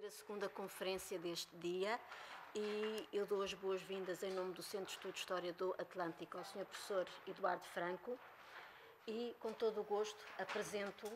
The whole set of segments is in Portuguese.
ser a segunda conferência deste dia e eu dou as boas-vindas em nome do Centro de Estudo de História do Atlântico ao Sr. Professor Eduardo Franco e, com todo o gosto, apresento.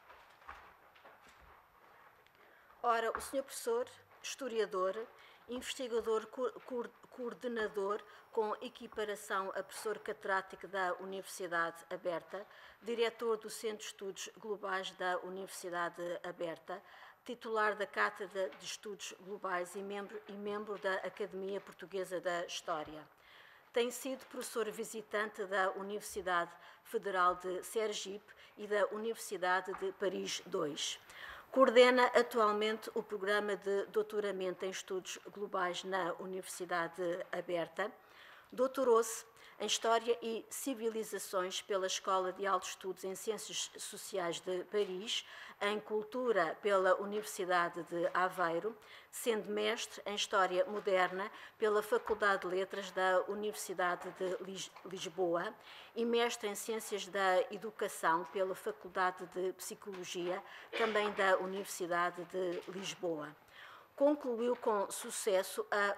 Ora, o Sr. Professor, historiador, investigador, coordenador com equiparação a professor catedrático da Universidade Aberta, diretor do Centro de Estudos Globais da Universidade Aberta, titular da Cátedra de Estudos Globais e membro da Academia Portuguesa da História. Tem sido professor visitante da Universidade Federal de Sergipe e da Universidade de Paris II. Coordena atualmente o programa de doutoramento em Estudos Globais na Universidade Aberta. Doutorou-se em História e Civilizações pela Escola de Altos Estudos em Ciências Sociais de Paris, em Cultura pela Universidade de Aveiro, sendo mestre em História Moderna pela Faculdade de Letras da Universidade de Lisboa e mestre em Ciências da Educação pela Faculdade de Psicologia, também da Universidade de Lisboa. Concluiu com sucesso a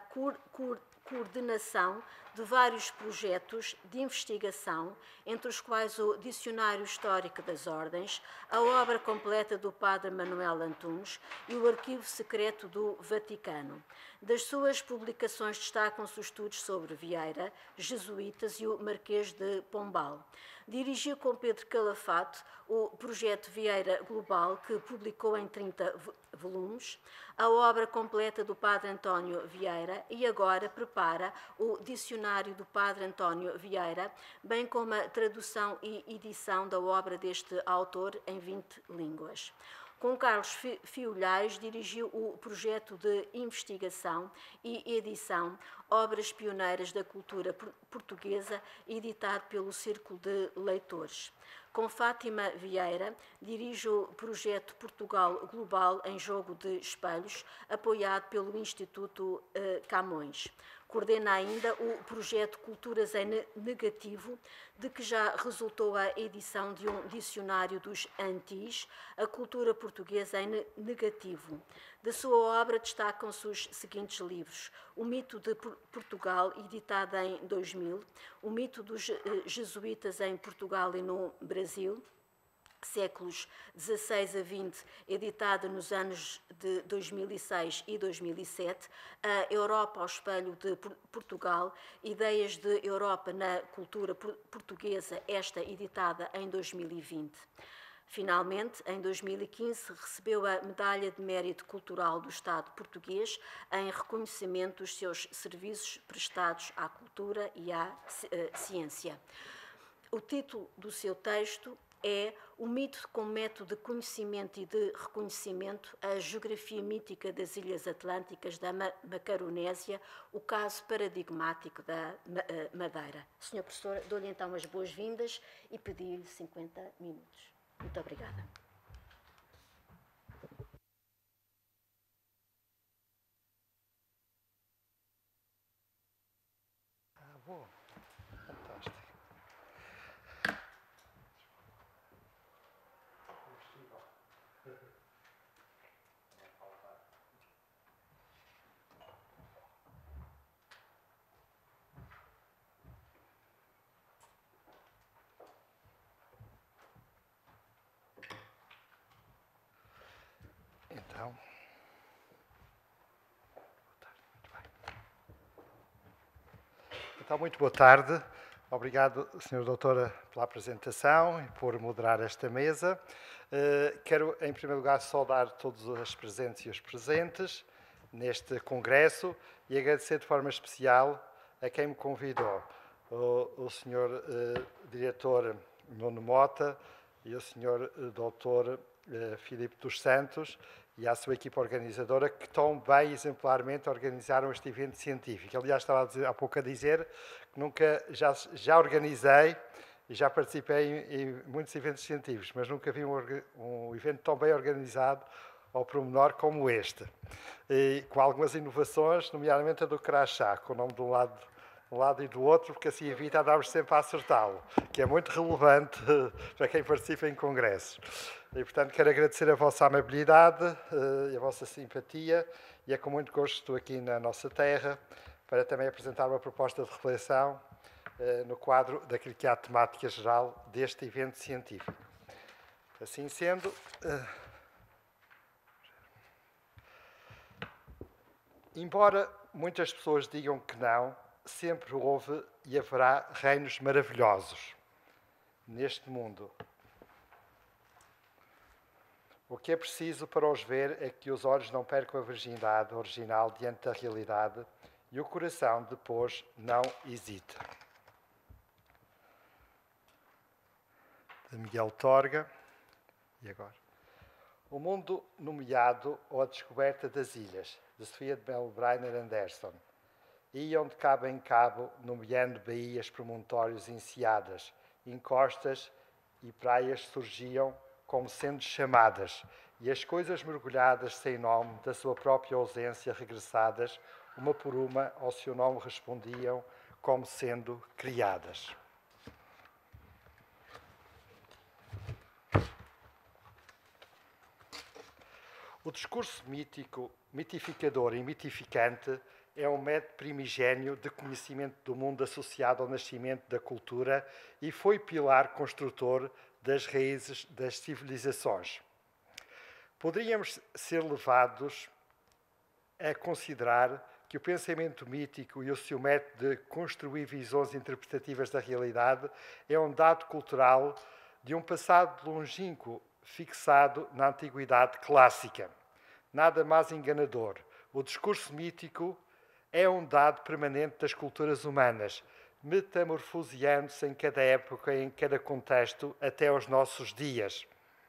coordenação de vários projetos de investigação, entre os quais o Dicionário Histórico das Ordens, a obra completa do Padre Manuel Antunes e o Arquivo Secreto do Vaticano. Das suas publicações destacam-se os estudos sobre Vieira, jesuítas e o Marquês de Pombal. Dirigiu com Pedro Calafate o projeto Vieira Global, que publicou em 30 volumes, a obra completa do Padre António Vieira e agora prepara o Dicionário do Padre António Vieira, bem como a tradução e edição da obra deste autor em 20 línguas. Com Carlos Fiolhais, dirigiu o projeto de investigação e edição Obras Pioneiras da Cultura Portuguesa, editado pelo Círculo de Leitores. Com Fátima Vieira, dirige o projeto Portugal Global em Jogo de Espelhos, apoiado pelo Instituto Camões. Coordena ainda o projeto Culturas em Negativo, de que já resultou a edição de um dicionário dos antis, a cultura portuguesa em negativo. Da sua obra destacam-se os seguintes livros: O Mito de Portugal, editado em 2000, O Mito dos Jesuítas em Portugal e no Brasil, séculos XVI a XX, editada nos anos de 2006 e 2007, a Europa ao Espelho de Portugal, Ideias de Europa na Cultura Portuguesa, esta editada em 2020. Finalmente, em 2015, recebeu a Medalha de Mérito Cultural do Estado português em reconhecimento dos seus serviços prestados à cultura e à ciência. O título do seu texto é O Mito como Método de Conhecimento e de Reconhecimento, a Geografia Mítica das Ilhas Atlânticas da Macaronésia, o caso paradigmático da Madeira. Senhor Professor, dou-lhe então as boas-vindas e pedi-lhe 50 minutos. Muito obrigada. Bom, fantástico. Então, muito boa tarde. Obrigado, Sra. Doutora, pela apresentação e por moderar esta mesa. Quero, em primeiro lugar, saudar todos os presentes e os presentes neste congresso e agradecer de forma especial a quem me convidou, o Sr. Diretor Nuno Mota e o Sr. Dr. Filipe dos Santos, e à sua equipa organizadora, que tão bem exemplarmente organizaram este evento científico. Aliás, estava há pouco a dizer que já organizei e já participei em muitos eventos científicos, mas nunca vi um evento tão bem organizado ao pormenor como este, e com algumas inovações, nomeadamente a do crachá, com o nome de um lado um lado e do outro, porque assim evita andarmos sempre a acertá-lo, que é muito relevante para quem participa em congressos. E, portanto, quero agradecer a vossa amabilidade e a vossa simpatia, e é com muito gosto que estou aqui na nossa terra para também apresentar uma proposta de reflexão no quadro daquilo que é a temática geral deste evento científico. Assim sendo, embora muitas pessoas digam que não, sempre houve e haverá reinos maravilhosos neste mundo. O que é preciso para os ver é que os olhos não percam a virgindade original diante da realidade e o coração depois não hesita. De Miguel Torga. E agora? O mundo nomeado ou a descoberta das ilhas, de Sofia de Melo Breiner Anderson. Iam de cabo em cabo, nomeando baías, promontórios, enseadas, encostas e praias surgiam como sendo chamadas, e as coisas mergulhadas sem nome, da sua própria ausência regressadas, uma por uma ao seu nome respondiam, como sendo criadas. O discurso mítico, mitificador e mitificante é um método primigénio de conhecimento do mundo associado ao nascimento da cultura e foi pilar construtor das raízes das civilizações. Poderíamos ser levados a considerar que o pensamento mítico e o seu método de construir visões interpretativas da realidade é um dado cultural de um passado longínquo fixado na antiguidade clássica. Nada mais enganador. O discurso mítico é um dado permanente das culturas humanas, metamorfoseando-se em cada época e em cada contexto até aos nossos dias,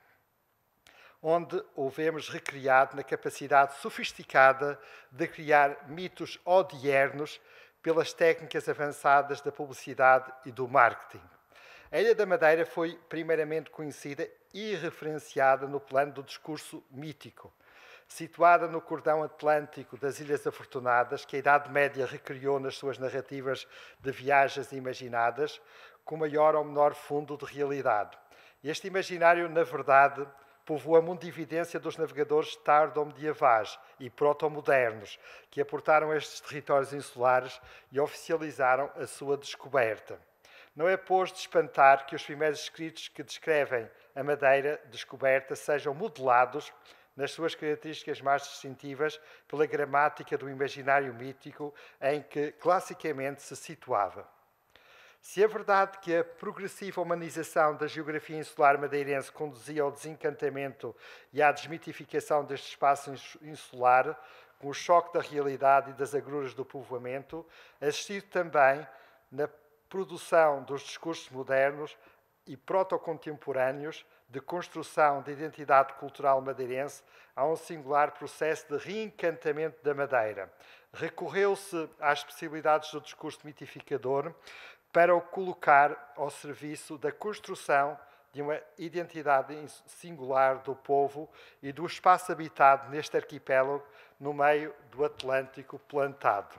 onde o vemos recriado na capacidade sofisticada de criar mitos odiernos pelas técnicas avançadas da publicidade e do marketing. A Ilha da Madeira foi primeiramente conhecida e referenciada no plano do discurso mítico. Situada no cordão atlântico das Ilhas Afortunadas, que a Idade Média recriou nas suas narrativas de viagens imaginadas, com maior ou menor fundo de realidade. Este imaginário, na verdade, povoou a mundividência dos navegadores tardo-medievais e proto-modernos, que aportaram a estes territórios insulares e oficializaram a sua descoberta. Não é, pois, de espantar que os primeiros escritos que descrevem a Madeira descoberta sejam modelados nas suas características mais distintivas pela gramática do imaginário mítico em que classicamente se situava. Se é verdade que a progressiva humanização da geografia insular madeirense conduzia ao desencantamento e à desmitificação deste espaço insular, com o choque da realidade e das agruras do povoamento, assistido também na produção dos discursos modernos e protocontemporâneos de construção da identidade cultural madeirense, há um singular processo de reencantamento da Madeira. Recorreu-se às possibilidades do discurso mitificador para o colocar ao serviço da construção de uma identidade singular do povo e do espaço habitado neste arquipélago no meio do Atlântico plantado.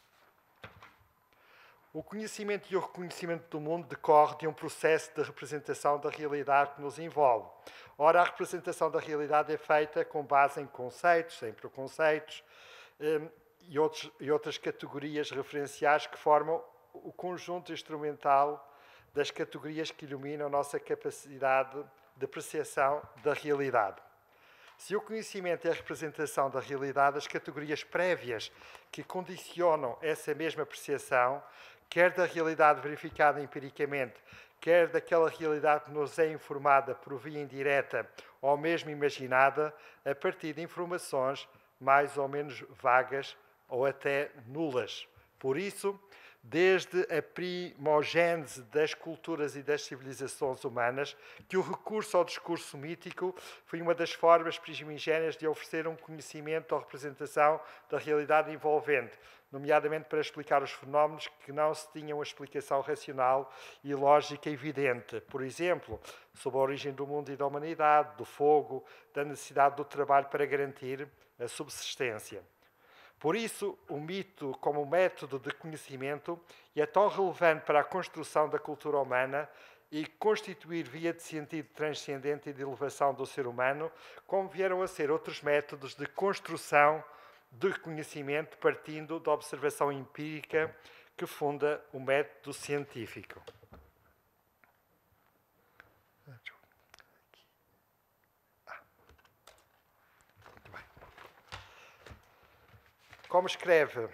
O conhecimento e o reconhecimento do mundo decorre de um processo de representação da realidade que nos envolve. Ora, a representação da realidade é feita com base em conceitos, em preconceitos e outras categorias referenciais que formam o conjunto instrumental das categorias que iluminam a nossa capacidade de percepção da realidade. Se o conhecimento é a representação da realidade, as categorias prévias que condicionam essa mesma percepção, quer da realidade verificada empiricamente, quer daquela realidade que nos é informada por via indireta ou mesmo imaginada, a partir de informações mais ou menos vagas ou até nulas. Por isso, desde a primogênese das culturas e das civilizações humanas, que o recurso ao discurso mítico foi uma das formas primigénias de oferecer um conhecimento ou representação da realidade envolvente, nomeadamente para explicar os fenómenos que não se tinham uma explicação racional e lógica evidente. Por exemplo, sobre a origem do mundo e da humanidade, do fogo, da necessidade do trabalho para garantir a subsistência. Por isso, o mito, como método de conhecimento, é tão relevante para a construção da cultura humana e constituir via de sentido transcendente e de elevação do ser humano, como vieram a ser outros métodos de construção de conhecimento partindo da observação empírica que funda o método científico. Como escreve,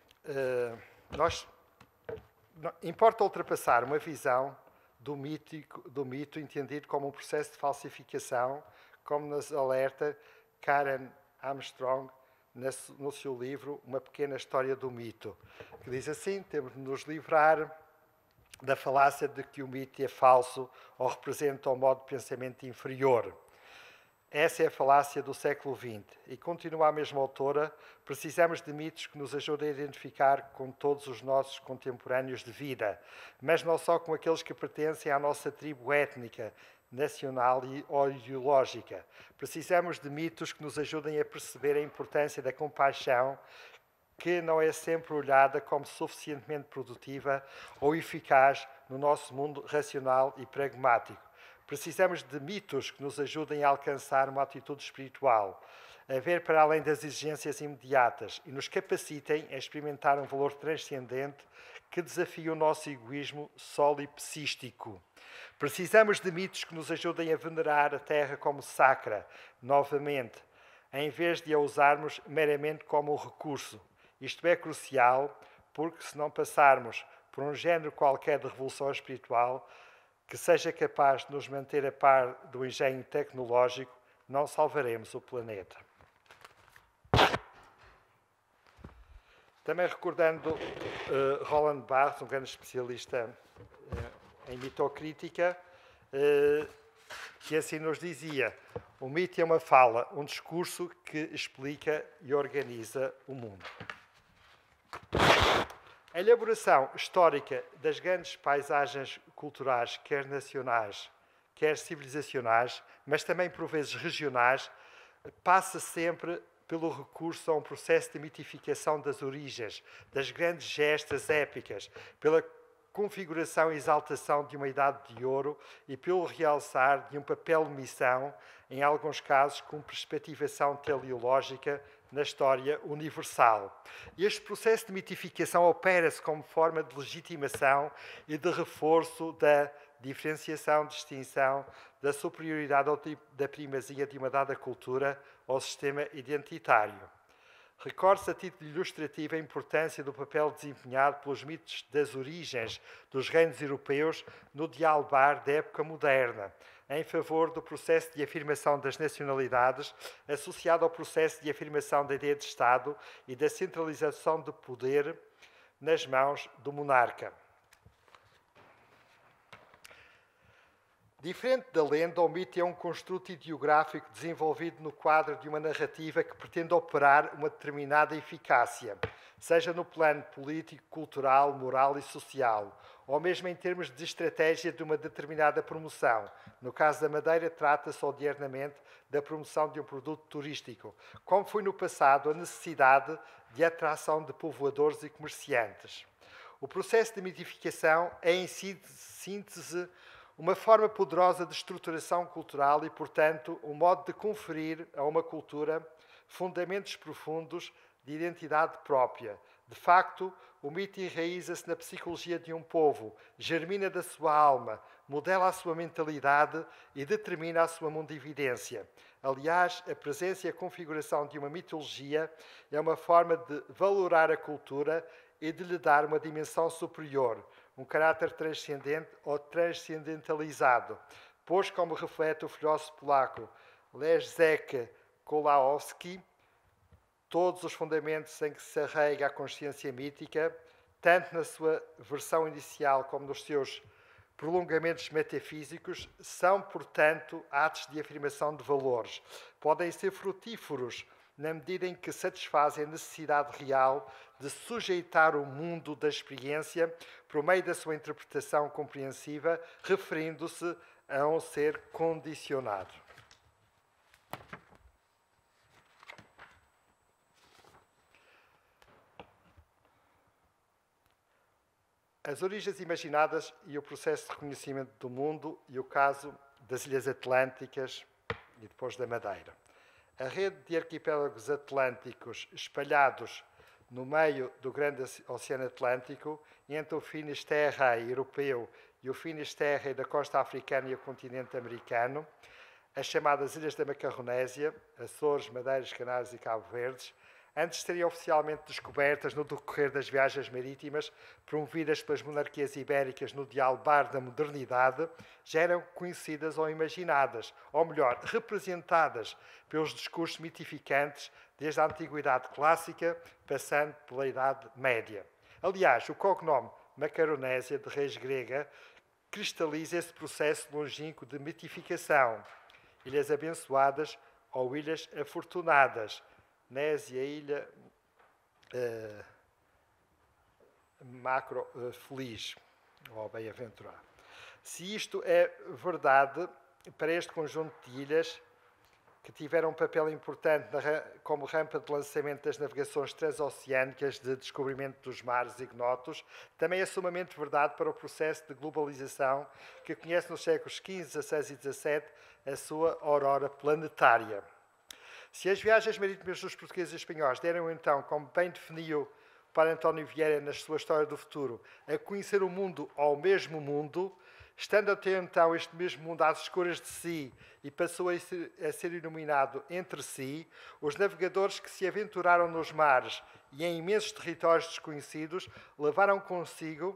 importa ultrapassar uma visão do mito entendido como um processo de falsificação, como nos alerta Karen Armstrong no seu livro Uma Pequena História do Mito, que diz assim: temos de nos livrar da falácia de que o mito é falso ou representa um modo de pensamento inferior. Essa é a falácia do século XX. E continua a mesma autora: precisamos de mitos que nos ajudem a identificar com todos os nossos contemporâneos de vida, mas não só com aqueles que pertencem à nossa tribo étnica, nacional ou ideológica. Precisamos de mitos que nos ajudem a perceber a importância da compaixão, que não é sempre olhada como suficientemente produtiva ou eficaz no nosso mundo racional e pragmático. Precisamos de mitos que nos ajudem a alcançar uma atitude espiritual, a ver para além das exigências imediatas e nos capacitem a experimentar um valor transcendente que desafia o nosso egoísmo solipsístico. Precisamos de mitos que nos ajudem a venerar a Terra como sacra, novamente, em vez de a usarmos meramente como um recurso. Isto é crucial porque, se não passarmos por um género qualquer de revolução espiritual que seja capaz de nos manter a par do engenho tecnológico, não salvaremos o planeta. Também recordando Roland Barthes, um grande especialista em mitocrítica, que assim nos dizia: o mito é uma fala, um discurso que explica e organiza o mundo. A elaboração histórica das grandes paisagens culturais, quer nacionais, quer civilizacionais, mas também por vezes regionais, passa sempre pelo recurso a um processo de mitificação das origens, das grandes gestas épicas, pela configuração e exaltação de uma idade de ouro e pelo realçar de um papel de missão, em alguns casos com perspectivação teleológica na história universal. Este processo de mitificação opera-se como forma de legitimação e de reforço da diferenciação, distinção, da superioridade ou da primazia de uma dada cultura ou sistema identitário. Recorde-se a título ilustrativo a importância do papel desempenhado pelos mitos das origens dos reinos europeus no dialogar da época moderna, em favor do processo de afirmação das nacionalidades, associado ao processo de afirmação da ideia de Estado e da centralização do poder nas mãos do monarca. Diferente da lenda, o mito é um construto ideográfico desenvolvido no quadro de uma narrativa que pretende operar uma determinada eficácia, seja no plano político, cultural, moral e social, ou mesmo em termos de estratégia de uma determinada promoção. No caso da Madeira, trata-se odiernamente da promoção de um produto turístico, como foi no passado a necessidade de atração de povoadores e comerciantes. O processo de mitificação é, em síntese, uma forma poderosa de estruturação cultural e, portanto, um modo de conferir a uma cultura fundamentos profundos de identidade própria. De facto, o mito enraiza-se na psicologia de um povo, germina da sua alma, modela a sua mentalidade e determina a sua mundividência. Aliás, a presença e a configuração de uma mitologia é uma forma de valorar a cultura e de lhe dar uma dimensão superior, um caráter transcendente ou transcendentalizado, pois, como reflete o filósofo polaco Leszek Kolakowski, todos os fundamentos em que se arraiga a consciência mítica, tanto na sua versão inicial como nos seus prolongamentos metafísicos, são, portanto, atos de afirmação de valores. Podem ser frutíferos na medida em que satisfazem a necessidade real de sujeitar o mundo da experiência por meio da sua interpretação compreensiva, referindo-se a um ser condicionado. As origens imaginadas e o processo de reconhecimento do mundo e o caso das Ilhas Atlânticas e depois da Madeira. A rede de arquipélagos atlânticos espalhados no meio do grande Oceano Atlântico, entre o Finisterre europeu e o Finisterre da costa africana e o continente americano, as chamadas Ilhas da Macaronésia, Açores, Madeiras, Canárias e Cabo Verdes, antes de serem oficialmente descobertas no decorrer das viagens marítimas promovidas pelas monarquias ibéricas no dialbar da modernidade, já eram conhecidas ou imaginadas, ou melhor, representadas pelos discursos mitificantes desde a Antiguidade Clássica, passando pela Idade Média. Aliás, o cognome Macaronésia, de raiz grega, cristaliza esse processo longínquo de mitificação. Ilhas abençoadas ou ilhas afortunadas, Nésia, ilha macro feliz, ou bem-aventurada. Se isto é verdade, para este conjunto de ilhas, que tiveram um papel importante como rampa de lançamento das navegações transoceânicas de descobrimento dos mares ignotos, também é sumamente verdade para o processo de globalização que conhece nos séculos XV, XVI e XVII a sua aurora planetária. Se as viagens marítimas dos portugueses e espanhóis deram então, como bem definiu para António Vieira na sua História do Futuro, a conhecer o mundo ao mesmo mundo, estando até então este mesmo mundo às escuras de si e passou a ser iluminado entre si, os navegadores que se aventuraram nos mares e em imensos territórios desconhecidos levaram consigo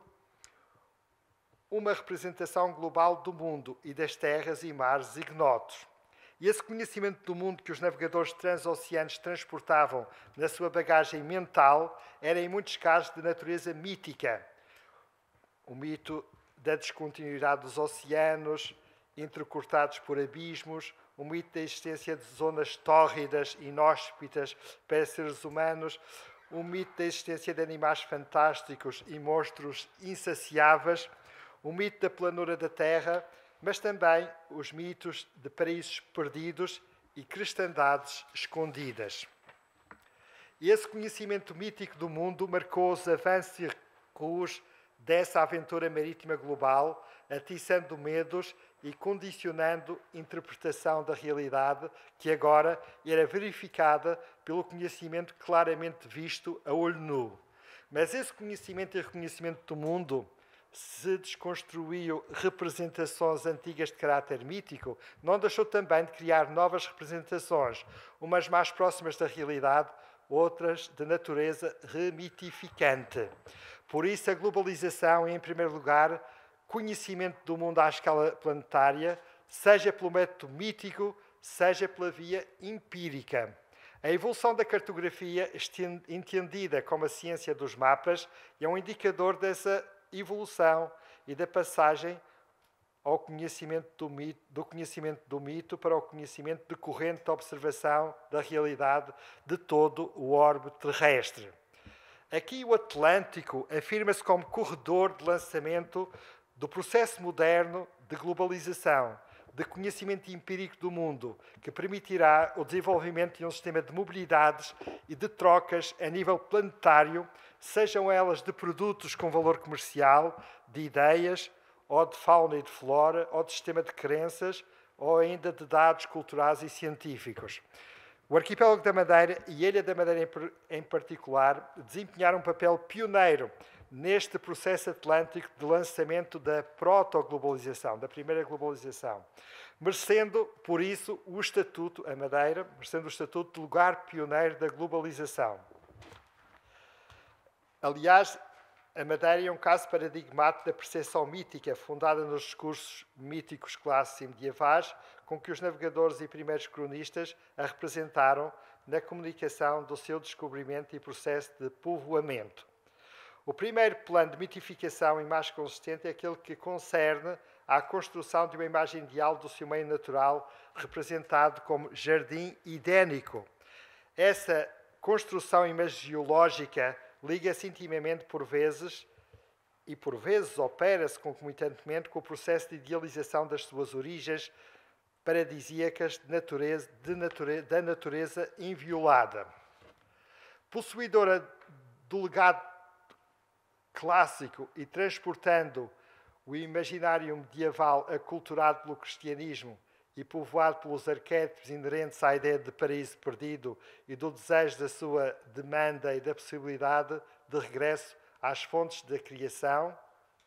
uma representação global do mundo e das terras e mares ignotos. E esse conhecimento do mundo que os navegadores transoceânicos transportavam na sua bagagem mental era, em muitos casos, de natureza mítica. O mito da descontinuidade dos oceanos, entrecortados por abismos, o mito da existência de zonas tórridas, inóspitas para seres humanos, o mito da existência de animais fantásticos e monstros insaciáveis, o mito da planura da Terra, mas também os mitos de paraísos perdidos e cristandades escondidas. E esse conhecimento mítico do mundo marcou os avanços e recuos dessa aventura marítima global, atiçando medos e condicionando a interpretação da realidade que agora era verificada pelo conhecimento claramente visto a olho nu. Mas esse conhecimento e reconhecimento do mundo se desconstruiu representações antigas de caráter mítico, não deixou também de criar novas representações, umas mais próximas da realidade, outras de natureza remitificante. Por isso, a globalização é, em primeiro lugar, conhecimento do mundo à escala planetária, seja pelo método mítico, seja pela via empírica. A evolução da cartografia, entendida como a ciência dos mapas, é um indicador dessa evolução e da passagem ao conhecimento do conhecimento do mito para o conhecimento decorrente da observação da realidade de todo o orbe terrestre. Aqui o Atlântico afirma-se como corredor de lançamento do processo moderno de globalização, de conhecimento empírico do mundo, que permitirá o desenvolvimento de um sistema de mobilidades e de trocas a nível planetário, sejam elas de produtos com valor comercial, de ideias, ou de fauna e de flora, ou de sistema de crenças, ou ainda de dados culturais e científicos. O arquipélago da Madeira e a Ilha da Madeira em particular desempenharam um papel pioneiro neste processo atlântico de lançamento da protoglobalização, da primeira globalização, merecendo, por isso, o estatuto, a Madeira, merecendo o estatuto de lugar pioneiro da globalização. Aliás, a Madeira é um caso paradigmático da percepção mítica, fundada nos discursos míticos clássicos e medievais, com que os navegadores e primeiros cronistas a representaram na comunicação do seu descobrimento e processo de povoamento. O primeiro plano de mitificação e mais consistente é aquele que concerne à construção de uma imagem ideal do seu meio natural, representado como jardim idênico. Essa construção imagiológica liga-se intimamente por vezes opera-se concomitantemente com o processo de idealização das suas origens paradisíacas da natureza inviolada. Possuidora do legado clássico e transportando o imaginário medieval aculturado pelo cristianismo e povoado pelos arquétipos inerentes à ideia de paraíso perdido e do desejo da sua demanda e da possibilidade de regresso às fontes da criação.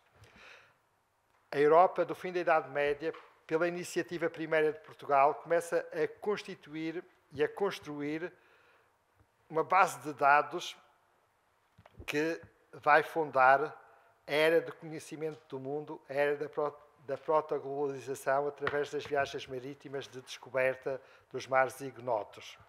A Europa, do fim da Idade Média, pela iniciativa primeira de Portugal, começa a constituir e a construir uma base de dados que vai fundar a era do conhecimento do mundo, a era da protoglobalização através das viagens marítimas de descoberta dos mares ignotos.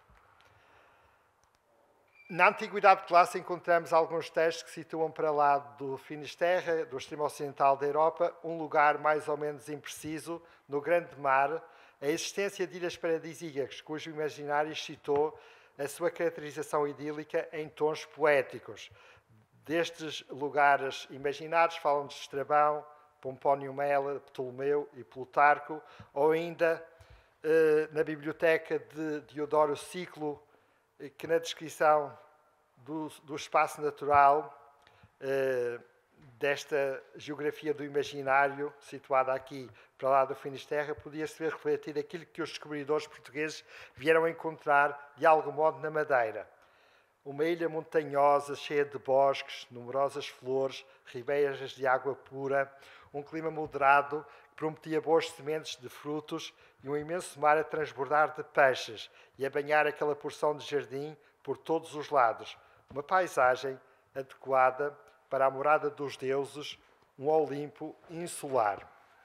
Na Antiguidade Clássica encontramos alguns textos que situam para lá do Finisterre, do extremo ocidental da Europa, um lugar mais ou menos impreciso, no grande mar, a existência de ilhas paradisíacas, cujo imaginário excitou a sua caracterização idílica em tons poéticos. Destes lugares imaginados falam de Estrabão, Pompónio Mela, Ptolomeu e Plutarco, ou ainda na biblioteca de Diodoro Ciclo, que na descrição do espaço natural desta geografia do imaginário, situada aqui para lá do Finisterre, podia-se ver refletido aquilo que os descobridores portugueses vieram encontrar de algum modo na Madeira. Uma ilha montanhosa, cheia de bosques, numerosas flores, ribeiras de água pura, um clima moderado que prometia boas sementes de frutos e um imenso mar a transbordar de peixes e a banhar aquela porção de jardim por todos os lados. Uma paisagem adequada para a morada dos deuses, um Olimpo insular.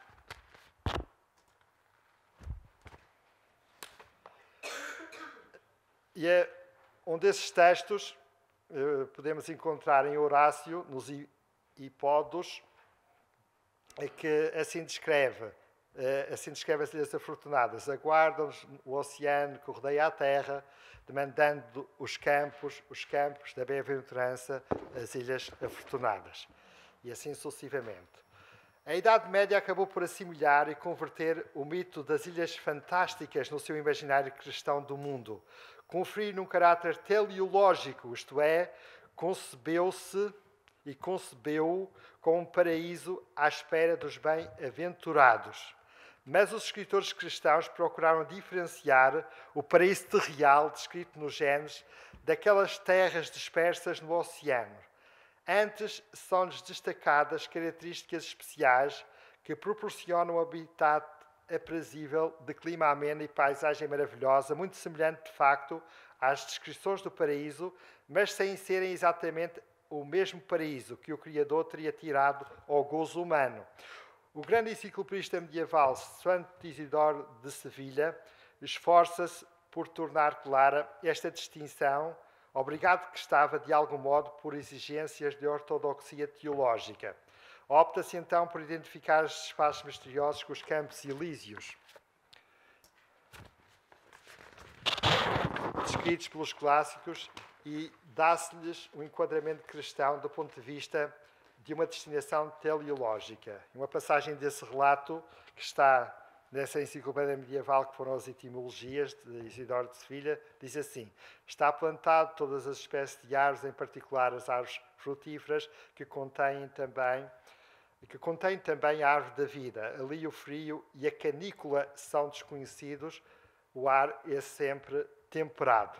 E um desses textos podemos encontrar em Horácio, nos Hipódos, que assim descreve as Ilhas Afortunadas. Aguardam-nos o oceano que rodeia a terra, demandando os campos da bem-aventurança, as Ilhas Afortunadas. E assim sucessivamente. A Idade Média acabou por assimilar e converter o mito das Ilhas Fantásticas no seu imaginário cristão do mundo, conferir um caráter teleológico, isto é, concebeu-o como um paraíso à espera dos bem-aventurados. Mas os escritores cristãos procuraram diferenciar o paraíso terreal descrito nos Gênesis daquelas terras dispersas no oceano. Antes, são-lhes destacadas características especiais que proporcionam um habitat aprazível, de clima ameno e paisagem maravilhosa, muito semelhante, de facto, às descrições do paraíso, mas sem serem exatamente o mesmo paraíso que o Criador teria tirado ao gozo humano. O grande enciclopedista medieval Santo Isidoro de Sevilha esforça-se por tornar clara esta distinção, obrigado que estava, de algum modo, por exigências de ortodoxia teológica. Opta-se então por identificar os espaços misteriosos com os campos elíseos, descritos pelos clássicos, e dá-se-lhes um enquadramento cristão do ponto de vista de uma destinação teleológica. Uma passagem desse relato, que está nessa enciclopédia medieval, que foram as etimologias de Isidoro de Sevilha, diz assim: está plantado todas as espécies de árvores, em particular as árvores frutíferas, que contêm também a árvore da vida. Ali o frio e a canícula são desconhecidos, o ar é sempre temperado.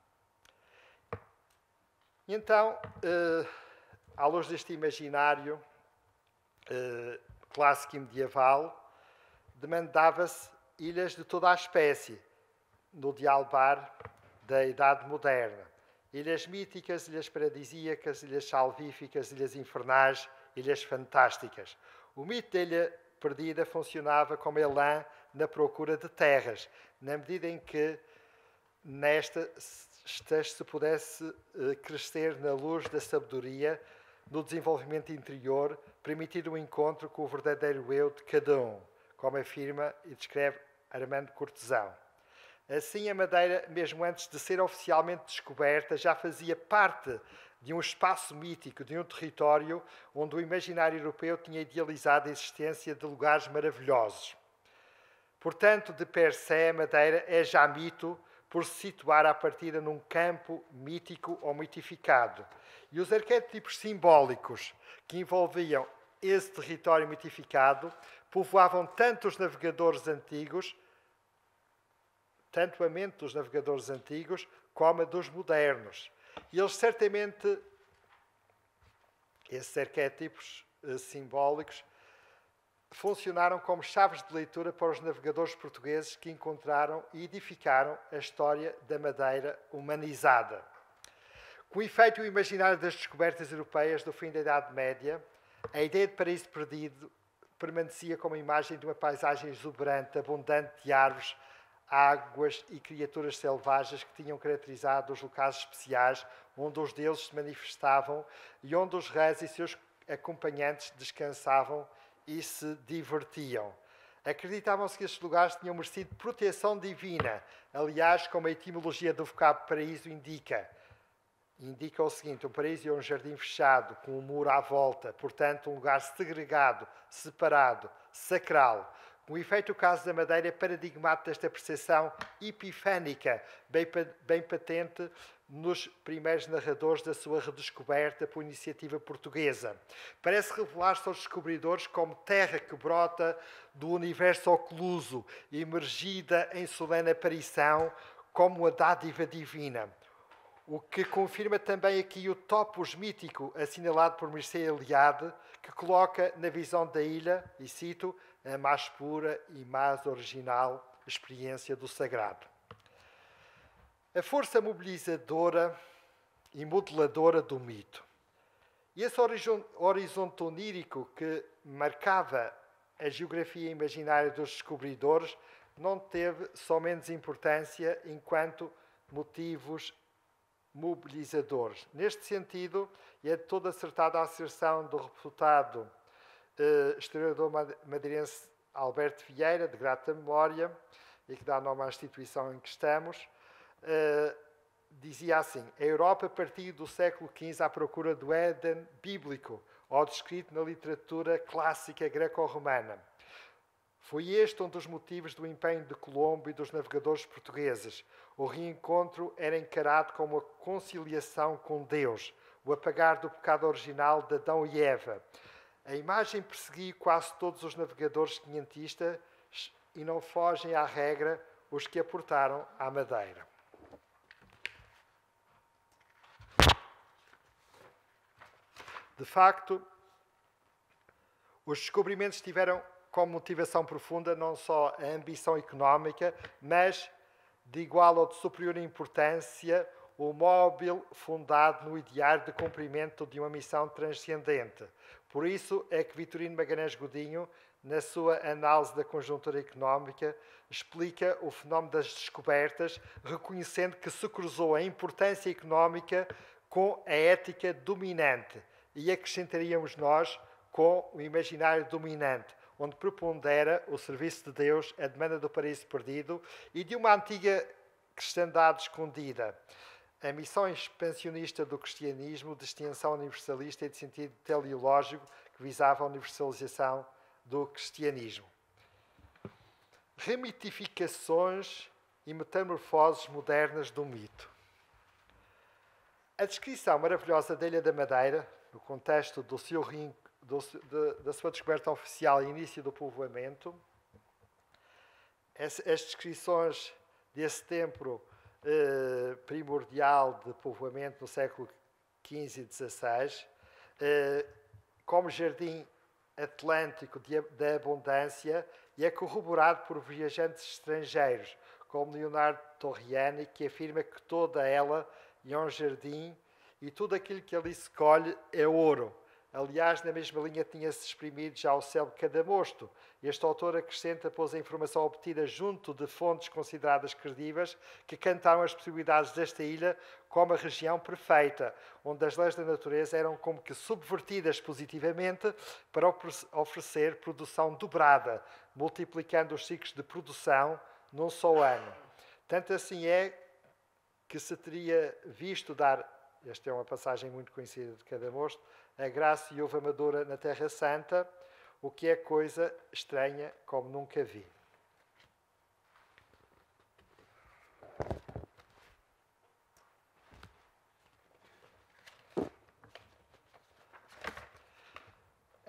E então, à luz deste imaginário clássico e medieval, demandava-se ilhas de toda a espécie, no dialbar da Idade Moderna. Ilhas míticas, ilhas paradisíacas, ilhas salvíficas, ilhas infernais, ilhas fantásticas. O mito da ilha perdida funcionava como elan na procura de terras, na medida em que nestas se pudesse crescer na luz da sabedoria, no desenvolvimento interior, permitindo o encontro com o verdadeiro eu de cada um, como afirma e descreve Armando Cortesão. Assim, a Madeira, mesmo antes de ser oficialmente descoberta, já fazia parte de um espaço mítico, de um território onde o imaginário europeu tinha idealizado a existência de lugares maravilhosos. Portanto, de per se, a Madeira é já mito, por se situar à partida num campo mítico ou mitificado. E os arquétipos simbólicos que envolviam esse território mitificado povoavam tanto os navegadores antigos, tanto a mente dos navegadores antigos, como a dos modernos. E eles certamente, esses arquétipos simbólicos, funcionaram como chaves de leitura para os navegadores portugueses que encontraram e edificaram a história da Madeira humanizada. Com efeito o imaginário das descobertas europeias do fim da Idade Média, a ideia de paraíso perdido permanecia como a imagem de uma paisagem exuberante, abundante de árvores, águas e criaturas selvagens que tinham caracterizado os locais especiais onde os deuses se manifestavam e onde os reis e seus acompanhantes descansavam e se divertiam. Acreditavam-se que estes lugares tinham merecido proteção divina. Aliás, como a etimologia do vocábulo paraíso indica o seguinte: um paraíso é um jardim fechado, com um muro à volta, portanto um lugar segregado, separado, sacral. Com efeito, o caso da Madeira é paradigmático desta percepção epifânica, bem patente nos primeiros narradores da sua redescoberta por iniciativa portuguesa. Parece revelar-se aos descobridores como terra que brota do universo ocluso, emergida em solene aparição, como a dádiva divina. O que confirma também aqui o topos mítico assinalado por Mircea Eliade, que coloca na visão da ilha, e cito, a mais pura e mais original experiência do sagrado. A força mobilizadora e modeladora do mito. E esse horizonte onírico que marcava a geografia imaginária dos descobridores não teve só menos importância enquanto motivos mobilizadores. Neste sentido, é de toda acertada a asserção do reputado historiador madeirense Alberto Vieira, de grata memória, e que dá nome à instituição em que estamos, dizia assim: a Europa partiu do século XV à procura do Éden bíblico, ou descrito na literatura clássica greco-romana. Foi este um dos motivos do empenho de Colombo e dos navegadores portugueses. O reencontro era encarado como a conciliação com Deus, o apagar do pecado original de Adão e Eva. A imagem perseguiu quase todos os navegadores quinhentistas e não fogem à regra os que aportaram à Madeira. De facto, os descobrimentos tiveram como motivação profunda não só a ambição económica, mas de igual ou de superior importância o móvel fundado no ideário de cumprimento de uma missão transcendente. Por isso é que Vitorino Magalhães Godinho, na sua análise da conjuntura económica, explica o fenómeno das descobertas, reconhecendo que se cruzou a importância económica com a ética dominante, e acrescentaríamos nós com o imaginário dominante, onde prepondera o serviço de Deus, a demanda do paraíso perdido e de uma antiga cristandade escondida. A missão expansionista do cristianismo, de extensão universalista e de sentido teleológico, que visava a universalização do cristianismo. Remitificações e metamorfoses modernas do mito. A descrição maravilhosa da Ilha da Madeira, no contexto da sua descoberta oficial e início do povoamento, as descrições desse tempo primordial de povoamento no século XV e XVI, como jardim atlântico da abundância, e é corroborado por viajantes estrangeiros, como Leonardo Torriani, que afirma que toda ela é um jardim e tudo aquilo que ali se colhe é ouro. Aliás, na mesma linha tinha-se exprimido já o célebre Cadamosto. Este autor acrescenta, pois, a informação obtida junto de fontes consideradas credíveis, que cantaram as possibilidades desta ilha como a região perfeita, onde as leis da natureza eram como que subvertidas positivamente para oferecer produção dobrada, multiplicando os ciclos de produção num só ano. Tanto assim é que se teria visto dar, esta é uma passagem muito conhecida de Cadamosto, a graça e houve amadora na Terra Santa, o que é coisa estranha como nunca vi.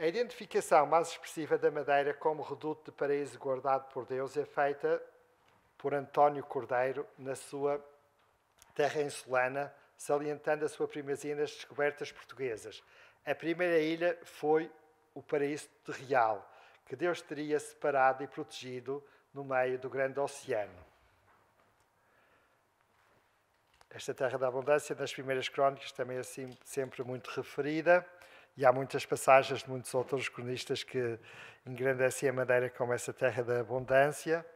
A identificação mais expressiva da Madeira como reduto de paraíso guardado por Deus é feita por António Cordeiro na sua terra insulana, salientando a sua primazia nas descobertas portuguesas. A primeira ilha foi o paraíso de Real, que Deus teria separado e protegido no meio do grande oceano. Esta terra da abundância, nas primeiras crónicas, também é assim, sempre muito referida, e há muitas passagens de muitos autores cronistas que engrandecem a Madeira como essa terra da abundância,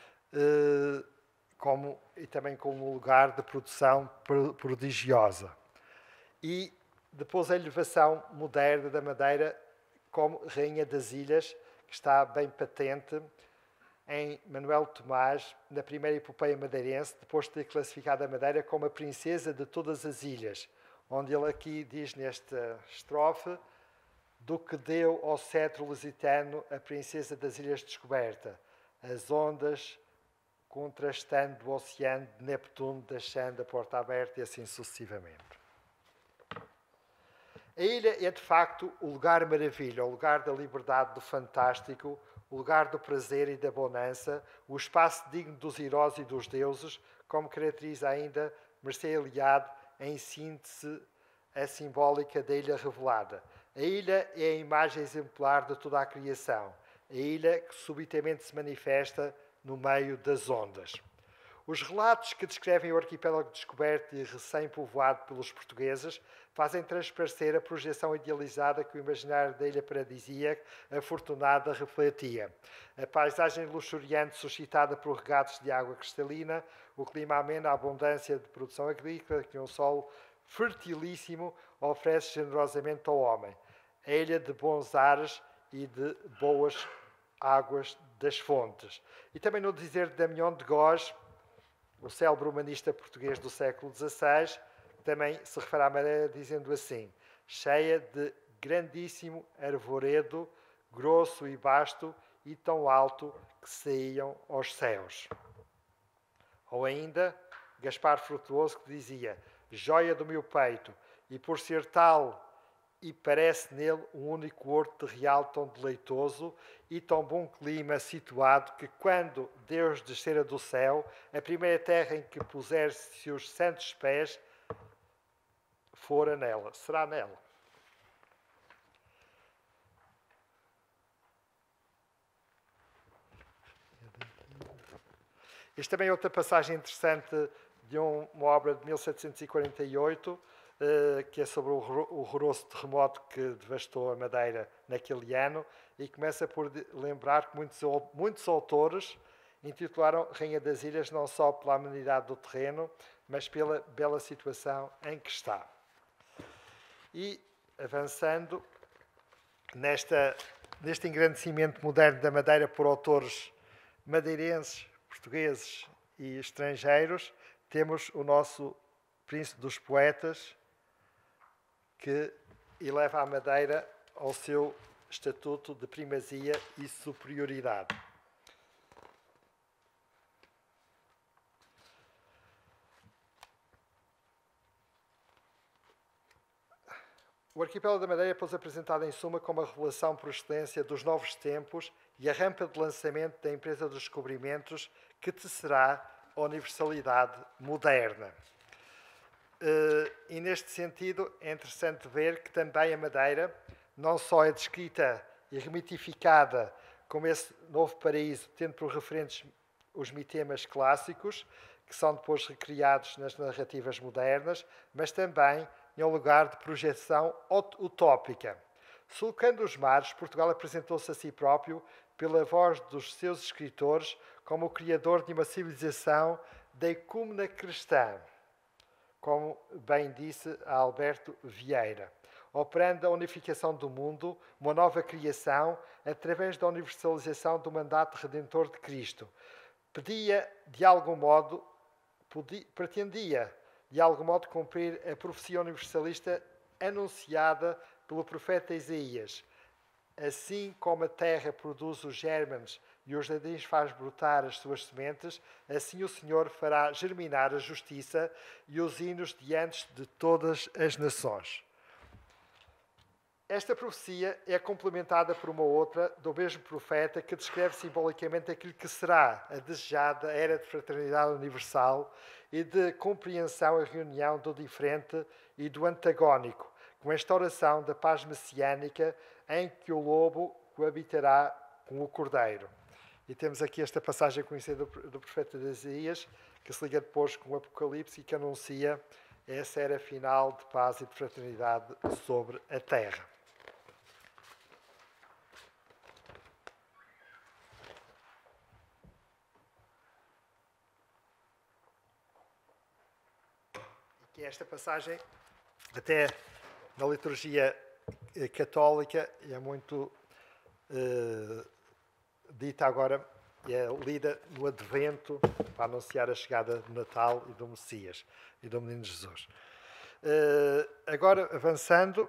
e também como um lugar de produção prodigiosa. E depois a elevação moderna da Madeira como Rainha das Ilhas, que está bem patente em Manuel Tomás, na primeira epopeia madeirense, depois de ter classificado a Madeira como a princesa de todas as ilhas, onde ele aqui diz nesta estrofe: do que deu ao cetro lusitano a princesa das ilhas descoberta, as ondas contrastando do oceano de Neptuno, deixando a porta aberta, e assim sucessivamente. A ilha é, de facto, o lugar maravilha, o lugar da liberdade, do fantástico, o lugar do prazer e da bonança, o espaço digno dos heróis e dos deuses, como caracteriza ainda Mircea Eliade em síntese a simbólica da ilha revelada. A ilha é a imagem exemplar de toda a criação, a ilha que subitamente se manifesta no meio das ondas. Os relatos que descrevem o arquipélago descoberto e recém-povoado pelos portugueses fazem transparecer a projeção idealizada que o imaginário da ilha paradisíaca afortunada refletia. A paisagem luxuriante suscitada por regatos de água cristalina, o clima ameno, a abundância de produção agrícola que um solo fertilíssimo oferece generosamente ao homem. A ilha de bons ares e de boas águas das fontes. E também no dizer de Damião de Góes, o célebre humanista português do século XVI, também se refere à Madeira dizendo assim: cheia de grandíssimo arvoredo, grosso e vasto, e tão alto que saíam aos céus. Ou ainda, Gaspar Frutuoso, que dizia: joia do meu peito, e por ser tal, e parece nele um único horto de real tão deleitoso e tão bom clima situado que, quando Deus descera do céu, a primeira terra em que puser seus santos pés fora nela, será nela. Esta também é outra passagem interessante de uma obra de 1748, que é sobre o horroroso terremoto que devastou a Madeira naquele ano, e começa por lembrar que muitos autores intitularam Rainha das Ilhas não só pela amenidade do terreno, mas pela bela situação em que está. E, avançando, neste engrandecimento moderno da Madeira por autores madeirenses, portugueses e estrangeiros, temos o nosso príncipe dos poetas, que eleva a Madeira ao seu estatuto de primazia e superioridade. O arquipélago da Madeira é, pois, apresentado em suma como a revelação por excelência dos novos tempos e a rampa de lançamento da empresa dos descobrimentos que tecerá a universalidade moderna. E neste sentido é interessante ver que também a Madeira não só é descrita e remitificada como esse novo paraíso, tendo por referentes os mitemas clássicos, que são depois recriados nas narrativas modernas, mas também é um lugar de projeção utópica. Sulcando os mares, Portugal apresentou-se a si próprio, pela voz dos seus escritores, como o criador de uma civilização da ecúmena cristã, como bem disse Alberto Vieira, operando a unificação do mundo, uma nova criação, através da universalização do mandato redentor de Cristo. Pretendia, de algum modo, cumprir a profecia universalista anunciada pelo profeta Isaías. Assim como a terra produz os gérmenes e os jardins faz brotar as suas sementes, assim o Senhor fará germinar a justiça e os hinos diante de todas as nações. Esta profecia é complementada por uma outra do mesmo profeta que descreve simbolicamente aquilo que será a desejada era de fraternidade universal e de compreensão e reunião do diferente e do antagónico, com a instauração da paz messiânica em que o lobo coabitará com o cordeiro. E temos aqui esta passagem conhecida do profeta de Isaías, que se liga depois com o Apocalipse e que anuncia essa era final de paz e de fraternidade sobre a terra. E esta passagem, até na liturgia católica, é muito dita agora, é lida no Advento para anunciar a chegada do Natal e do Messias e do Menino Jesus. Agora, avançando,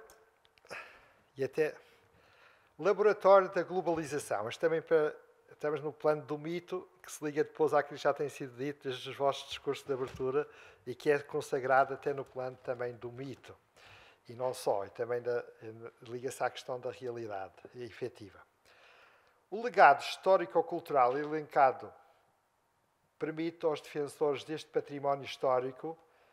e até laboratório da globalização. Mas também estamos no plano do mito, que se liga depois àquilo que já tem sido dito desde os vossos discursos de abertura e que é consagrado até no plano também do mito. E não só, e também liga-se à questão da realidade efetiva. O legado histórico-cultural elencado permite aos defensores deste património histórico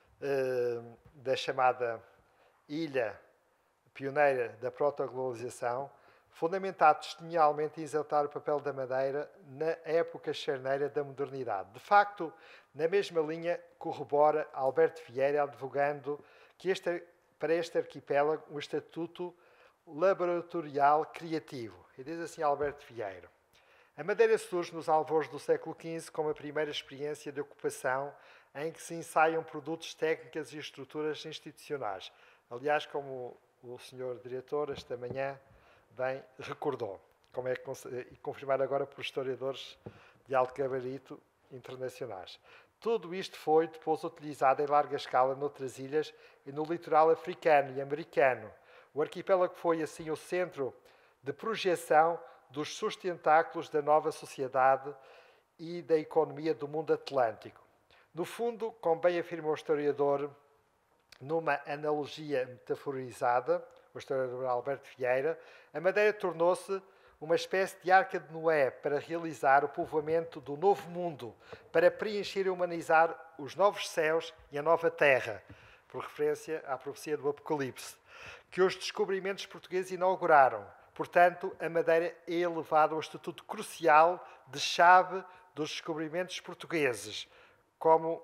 da chamada ilha pioneira da protoglobalização, fundamentado testemunhalmente em exaltar o papel da Madeira na época charneira da modernidade. De facto, na mesma linha, corrobora Alberto Vieira, advogando que para este arquipélago um estatuto laboratorial criativo. E diz assim Alberto Vieira: a Madeira surge nos alvores do século XV como a primeira experiência de ocupação em que se ensaiam produtos, técnicas e estruturas institucionais. Aliás, como o senhor diretor esta manhã bem recordou, como é e confirmado agora por historiadores de alto gabarito internacionais. Tudo isto foi depois utilizado em larga escala noutras ilhas e no litoral africano e americano. O arquipélago foi, assim, o centro de projeção dos sustentáculos da nova sociedade e da economia do mundo atlântico. No fundo, como bem afirma o historiador, numa analogia metaforizada, o historiador Alberto Vieira, a Madeira tornou-se uma espécie de arca de Noé para realizar o povoamento do novo mundo, para preencher e humanizar os novos céus e a nova terra, por referência à profecia do Apocalipse, que os descobrimentos portugueses inauguraram. Portanto, a Madeira é elevada ao estatuto crucial de chave dos descobrimentos portugueses, como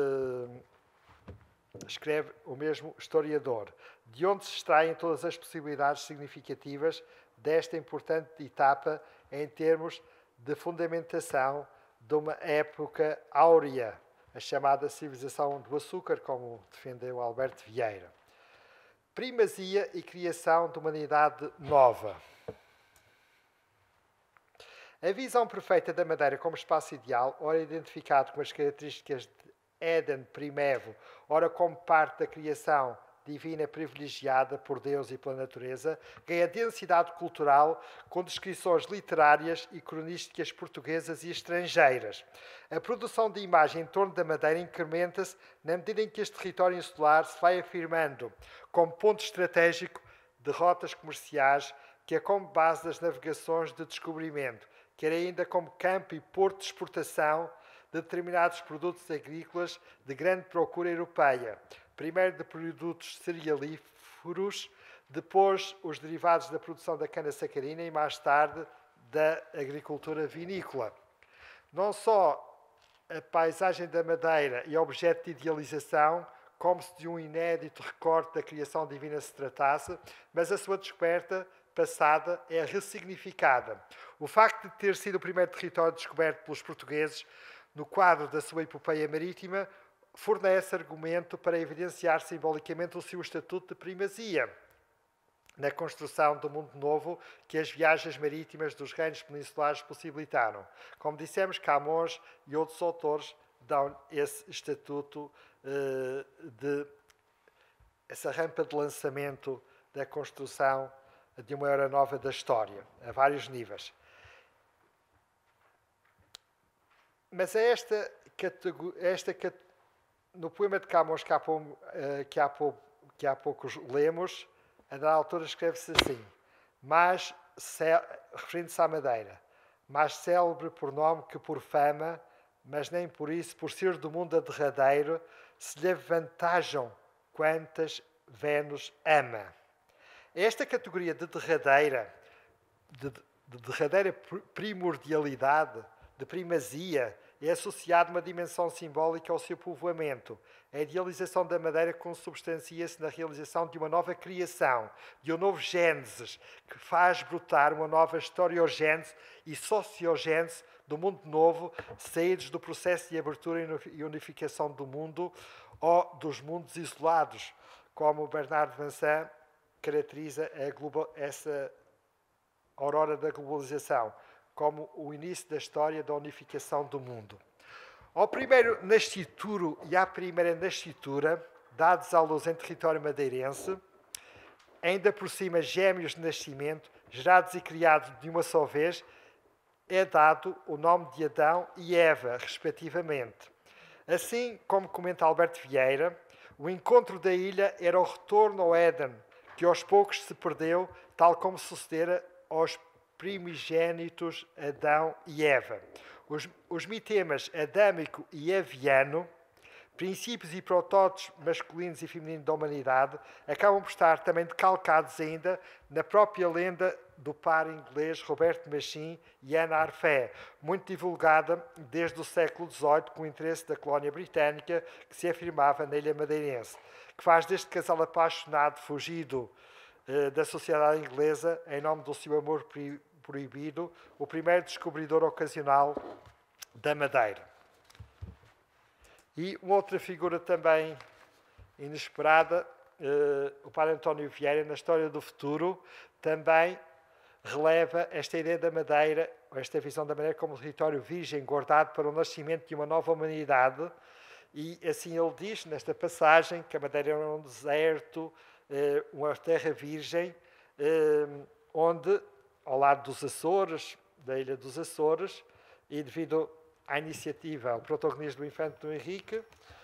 escreve o mesmo historiador, de onde se extraem todas as possibilidades significativas desta importante etapa em termos de fundamentação de uma época áurea, a chamada civilização do açúcar, como defendeu Alberto Vieira. Primazia e criação de uma humanidade nova. A visão perfeita da Madeira como espaço ideal, ora identificado com as características de Éden primevo, ora como parte da criação divina privilegiada por Deus e pela natureza, ganha densidade cultural com descrições literárias e cronísticas portuguesas e estrangeiras. A produção de imagem em torno da Madeira incrementa-se na medida em que este território insular se vai afirmando como ponto estratégico de rotas comerciais, quer como base das navegações de descobrimento, quer ainda como campo e porto de exportação de determinados produtos agrícolas de grande procura europeia. Primeiro de produtos cerealíferos, depois os derivados da produção da cana-sacarina e mais tarde da agricultura vinícola. Não só a paisagem da Madeira é objeto de idealização, como se de um inédito recorte da criação divina se tratasse, mas a sua descoberta passada é ressignificada. O facto de ter sido o primeiro território descoberto pelos portugueses no quadro da sua epopeia marítima fornece argumento para evidenciar simbolicamente o seu estatuto de primazia na construção do mundo novo que as viagens marítimas dos reinos peninsulares possibilitaram. Como dissemos, Camões e outros autores dão esse estatuto essa rampa de lançamento da construção de uma era nova da história, a vários níveis. Mas no poema de Camões que há pouco lemos, A dada altura escreve-se assim, referindo-se à Madeira, mais célebre por nome que por fama, mas nem por isso, por ser do mundo a derradeiro, se lhe avantajam quantas Vênus ama. Esta categoria de derradeira primordialidade, de primazia, é associada uma dimensão simbólica ao seu povoamento. A idealização da Madeira consubstancia-se na realização de uma nova criação, de um novo gênesis, que faz brotar uma nova historiogênese e sociogênese do mundo novo, saídos do processo de abertura e unificação do mundo ou dos mundos isolados, como Bernard Vincent caracteriza essa aurora da globalização, como o início da história da unificação do mundo. Ao primeiro nascituro e à primeira nascitura, dados à luz em território madeirense, ainda por cima gêmeos de nascimento, gerados e criados de uma só vez, é dado o nome de Adão e Eva, respectivamente. Assim como comenta Alberto Vieira, o encontro da ilha era o retorno ao Éden, que aos poucos se perdeu, tal como sucedera aos primigênitos Adão e Eva. Os mitemas adâmico e eviano, princípios e protótipos masculinos e femininos da humanidade, acabam por estar também decalcados ainda na própria lenda do par inglês Roberto Machin e Anna Arfé, muito divulgada desde o século XVIII com o interesse da colónia britânica que se afirmava na ilha madeirense, que faz deste casal apaixonado fugido da sociedade inglesa, em nome do seu amor proibido, o primeiro descobridor ocasional da Madeira. E uma outra figura também inesperada, o padre António Vieira, na História do Futuro, também releva esta ideia da Madeira, esta visão da Madeira como território virgem, guardado para o nascimento de uma nova humanidade. E assim ele diz, nesta passagem, que a Madeira era um deserto, uma terra virgem, onde, ao lado dos Açores, da ilha dos Açores, e devido à iniciativa, ao protagonismo do infante Dom Henrique,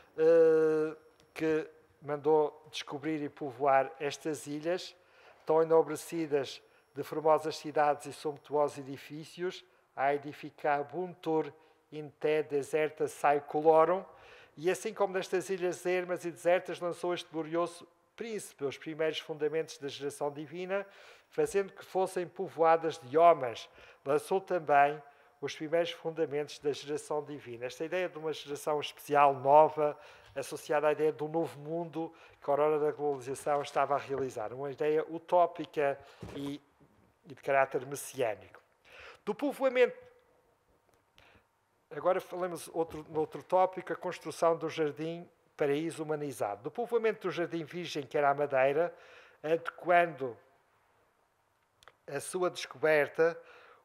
que mandou descobrir e povoar estas ilhas, tão enobrecidas de formosas cidades e sumptuosos edifícios, a edificabuntur in te deserta saecularum, e assim como nestas ilhas ermas e desertas lançou este glorioso príncipe os primeiros fundamentos da geração divina, fazendo que fossem povoadas de homens, lançou também os primeiros fundamentos da geração divina. Esta ideia de uma geração especial, nova, associada à ideia de um novo mundo que a aurora da globalização estava a realizar. Uma ideia utópica e de caráter messiânico. Do povoamento, agora falamos no outro tópico, a construção do jardim paraíso humanizado. Do povoamento do jardim virgem, que era a Madeira, adequando a sua descoberta,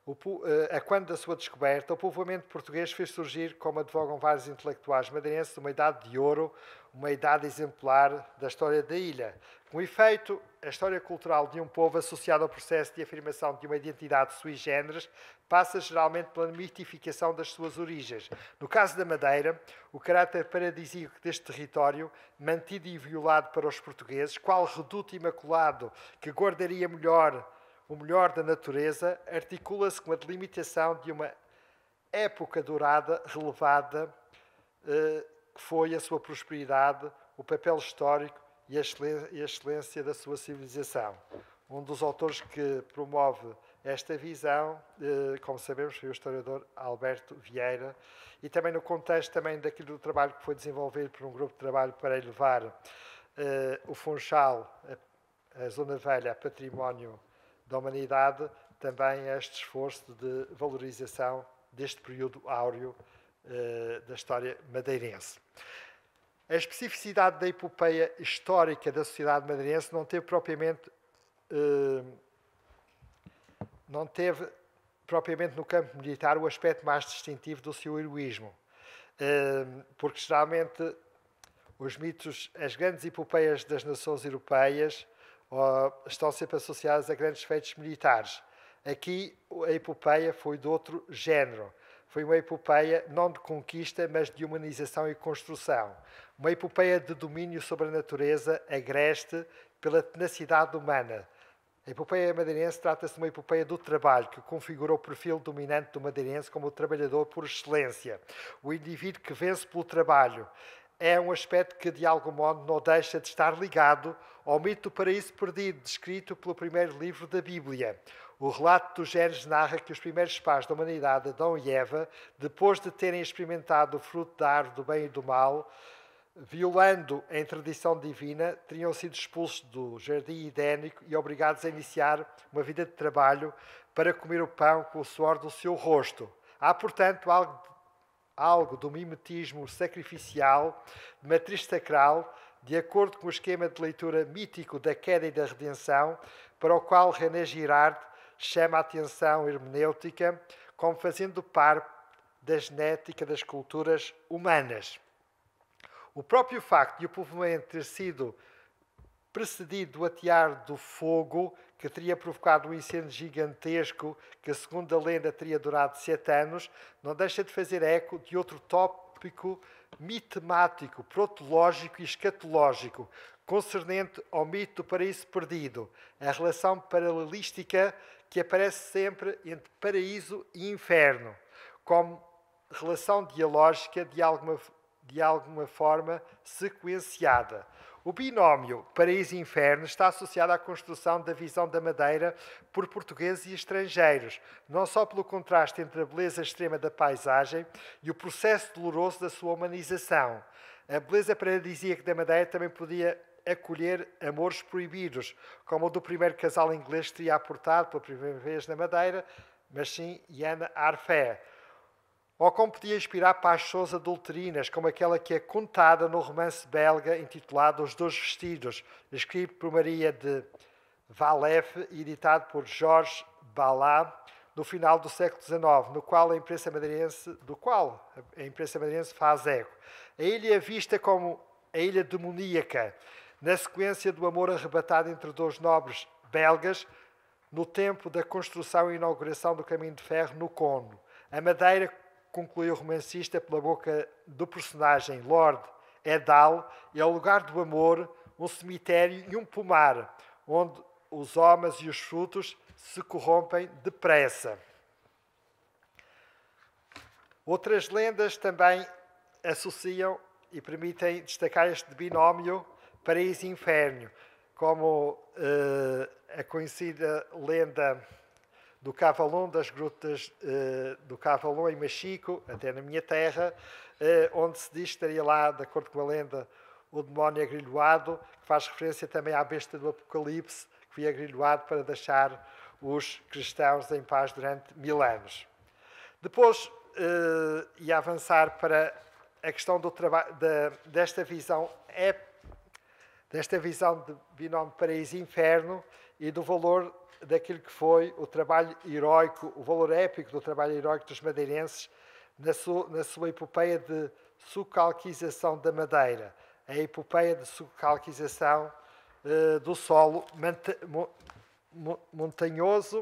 o povoamento português fez surgir, como advogam vários intelectuais madeirenses, uma idade de ouro, uma idade exemplar da história da ilha. Com efeito, a história cultural de um povo associado ao processo de afirmação de uma identidade sui generis passa geralmente pela mitificação das suas origens. No caso da Madeira, o caráter paradisíaco deste território, mantido e violado para os portugueses, qual reduto imaculado que guardaria o melhor da natureza, articula-se com a delimitação de uma época dourada relevada, que foi a sua prosperidade, o papel histórico e a excelência da sua civilização. Um dos autores que promove esta visão, como sabemos, foi o historiador Alberto Vieira, e também no contexto também daquilo do trabalho que foi desenvolvido por um grupo de trabalho para elevar o Funchal, a Zona Velha, a património da humanidade, também este esforço de valorização deste período áureo da história madeirense. A especificidade da epopeia histórica da sociedade madeirense não teve propriamente no campo militar o aspecto mais distintivo do seu heroísmo, porque geralmente os mitos, as grandes epopeias das nações europeias estão sempre associadas a grandes feitos militares. Aqui a epopeia foi de outro género. Foi uma epopeia não de conquista, mas de humanização e construção. Uma epopeia de domínio sobre a natureza agreste pela tenacidade humana. A epopeia madeirense trata-se de uma epopeia do trabalho, que configura o perfil dominante do madeirense como o trabalhador por excelência. O indivíduo que vence pelo trabalho é um aspecto que, de algum modo, não deixa de estar ligado ao mito do paraíso perdido, descrito pelo primeiro livro da Bíblia. O relato do Gênesis narra que os primeiros pais da humanidade, Adão e Eva, depois de terem experimentado o fruto da árvore do bem e do mal, violando a tradição divina, teriam sido expulsos do jardim edénico e obrigados a iniciar uma vida de trabalho para comer o pão com o suor do seu rosto. Há, portanto, algo do mimetismo sacrificial, de matriz sacral, de acordo com o esquema de leitura mítico da queda e da redenção, para o qual René Girard chama a atenção hermenêutica como fazendo parte da genética das culturas humanas. O próprio facto de o povoamento ter sido precedido do atear do fogo, que teria provocado um incêndio gigantesco, que, segundo a lenda, teria durado 7 anos, não deixa de fazer eco de outro tópico mitemático, protológico e escatológico, concernente ao mito do paraíso perdido, a relação paralelística que aparece sempre entre paraíso e inferno, como relação dialógica de alguma forma sequenciada. O binómio paraíso e inferno está associado à construção da visão da Madeira por portugueses e estrangeiros, não só pelo contraste entre a beleza extrema da paisagem e o processo doloroso da sua humanização. A beleza paradisíaca da Madeira também podia acolher amores proibidos, como o do primeiro casal inglês que teria aportado pela primeira vez na Madeira, mas sim Yana Arfé. Ou como podia inspirar paixões adulterinas, como aquela que é contada no romance belga intitulado Os Dois Vestidos, escrito por Maria de Valef e editado por Georges Ballard no final do século XIX, do qual a imprensa madeirense faz eco. A ilha é vista como a ilha demoníaca, na sequência do amor arrebatado entre dois nobres belgas no tempo da construção e inauguração do caminho de ferro no Cono. A Madeira, concluiu o romancista pela boca do personagem Lord Edal, é o lugar do amor, um cemitério e um pomar, onde os homens e os frutos se corrompem depressa. Outras lendas também associam e permitem destacar este binómio paraíso e inferno, como a conhecida lenda do Cavalon, das grutas do Cavalon em Machico, até na minha terra, onde se diz que estaria lá, de acordo com a lenda, o demónio agrilhoado, que faz referência também à besta do Apocalipse, que foi agrilhoado para deixar os cristãos em paz durante 1000 anos. Depois, ia avançar para a questão do trabalho, desta visão de binómio paraíso e inferno e do valor daquilo que foi o trabalho heroico, o valor épico do trabalho heroico dos madeirenses na sua epopeia de sucalquização da Madeira, a epopeia de sucalquização do solo montanhoso,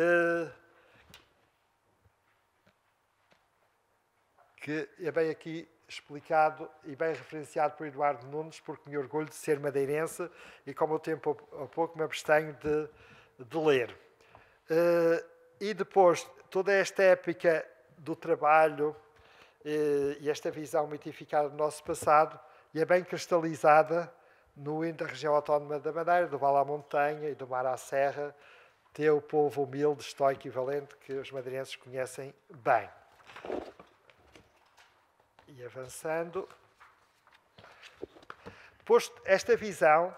que é bem aqui explicado e bem referenciado por Eduardo Nunes, porque me orgulho de ser madeirense e, como o tempo há pouco, me abstenho de ler. E depois, toda esta épica do trabalho e esta visão mitificada do nosso passado é bem cristalizada no hino da região autónoma da Madeira, do Vale à Montanha e do Mar à Serra, teu povo humilde, estoico e valente, que os madeirenses conhecem bem. E avançando, posto esta visão,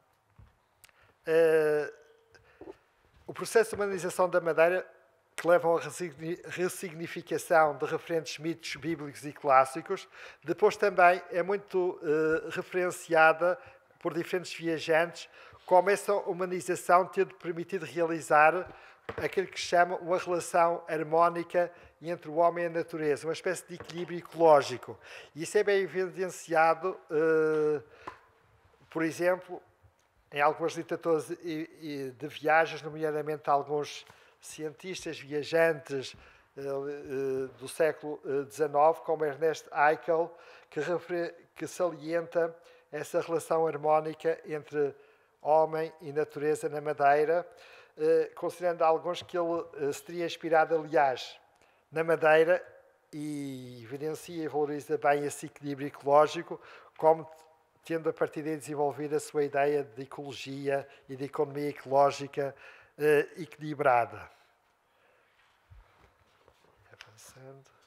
o processo de humanização da Madeira, que leva a ressignificação de referentes mitos bíblicos e clássicos, depois também é muito referenciada por diferentes viajantes, como essa humanização tendo permitido realizar aquilo que se chama uma relação harmónica entre o homem e a natureza, uma espécie de equilíbrio ecológico. E isso é bem evidenciado, por exemplo, em algumas literaturas de viagens, nomeadamente alguns cientistas viajantes do século XIX, como Ernest Haeckel, que salienta essa relação harmónica entre homem e natureza na Madeira, considerando alguns que ele se teria inspirado, aliás, na Madeira, e evidencia e valoriza bem esse equilíbrio ecológico, como tendo a partir daí desenvolvido a sua ideia de ecologia e de economia ecológica equilibrada. Avançando.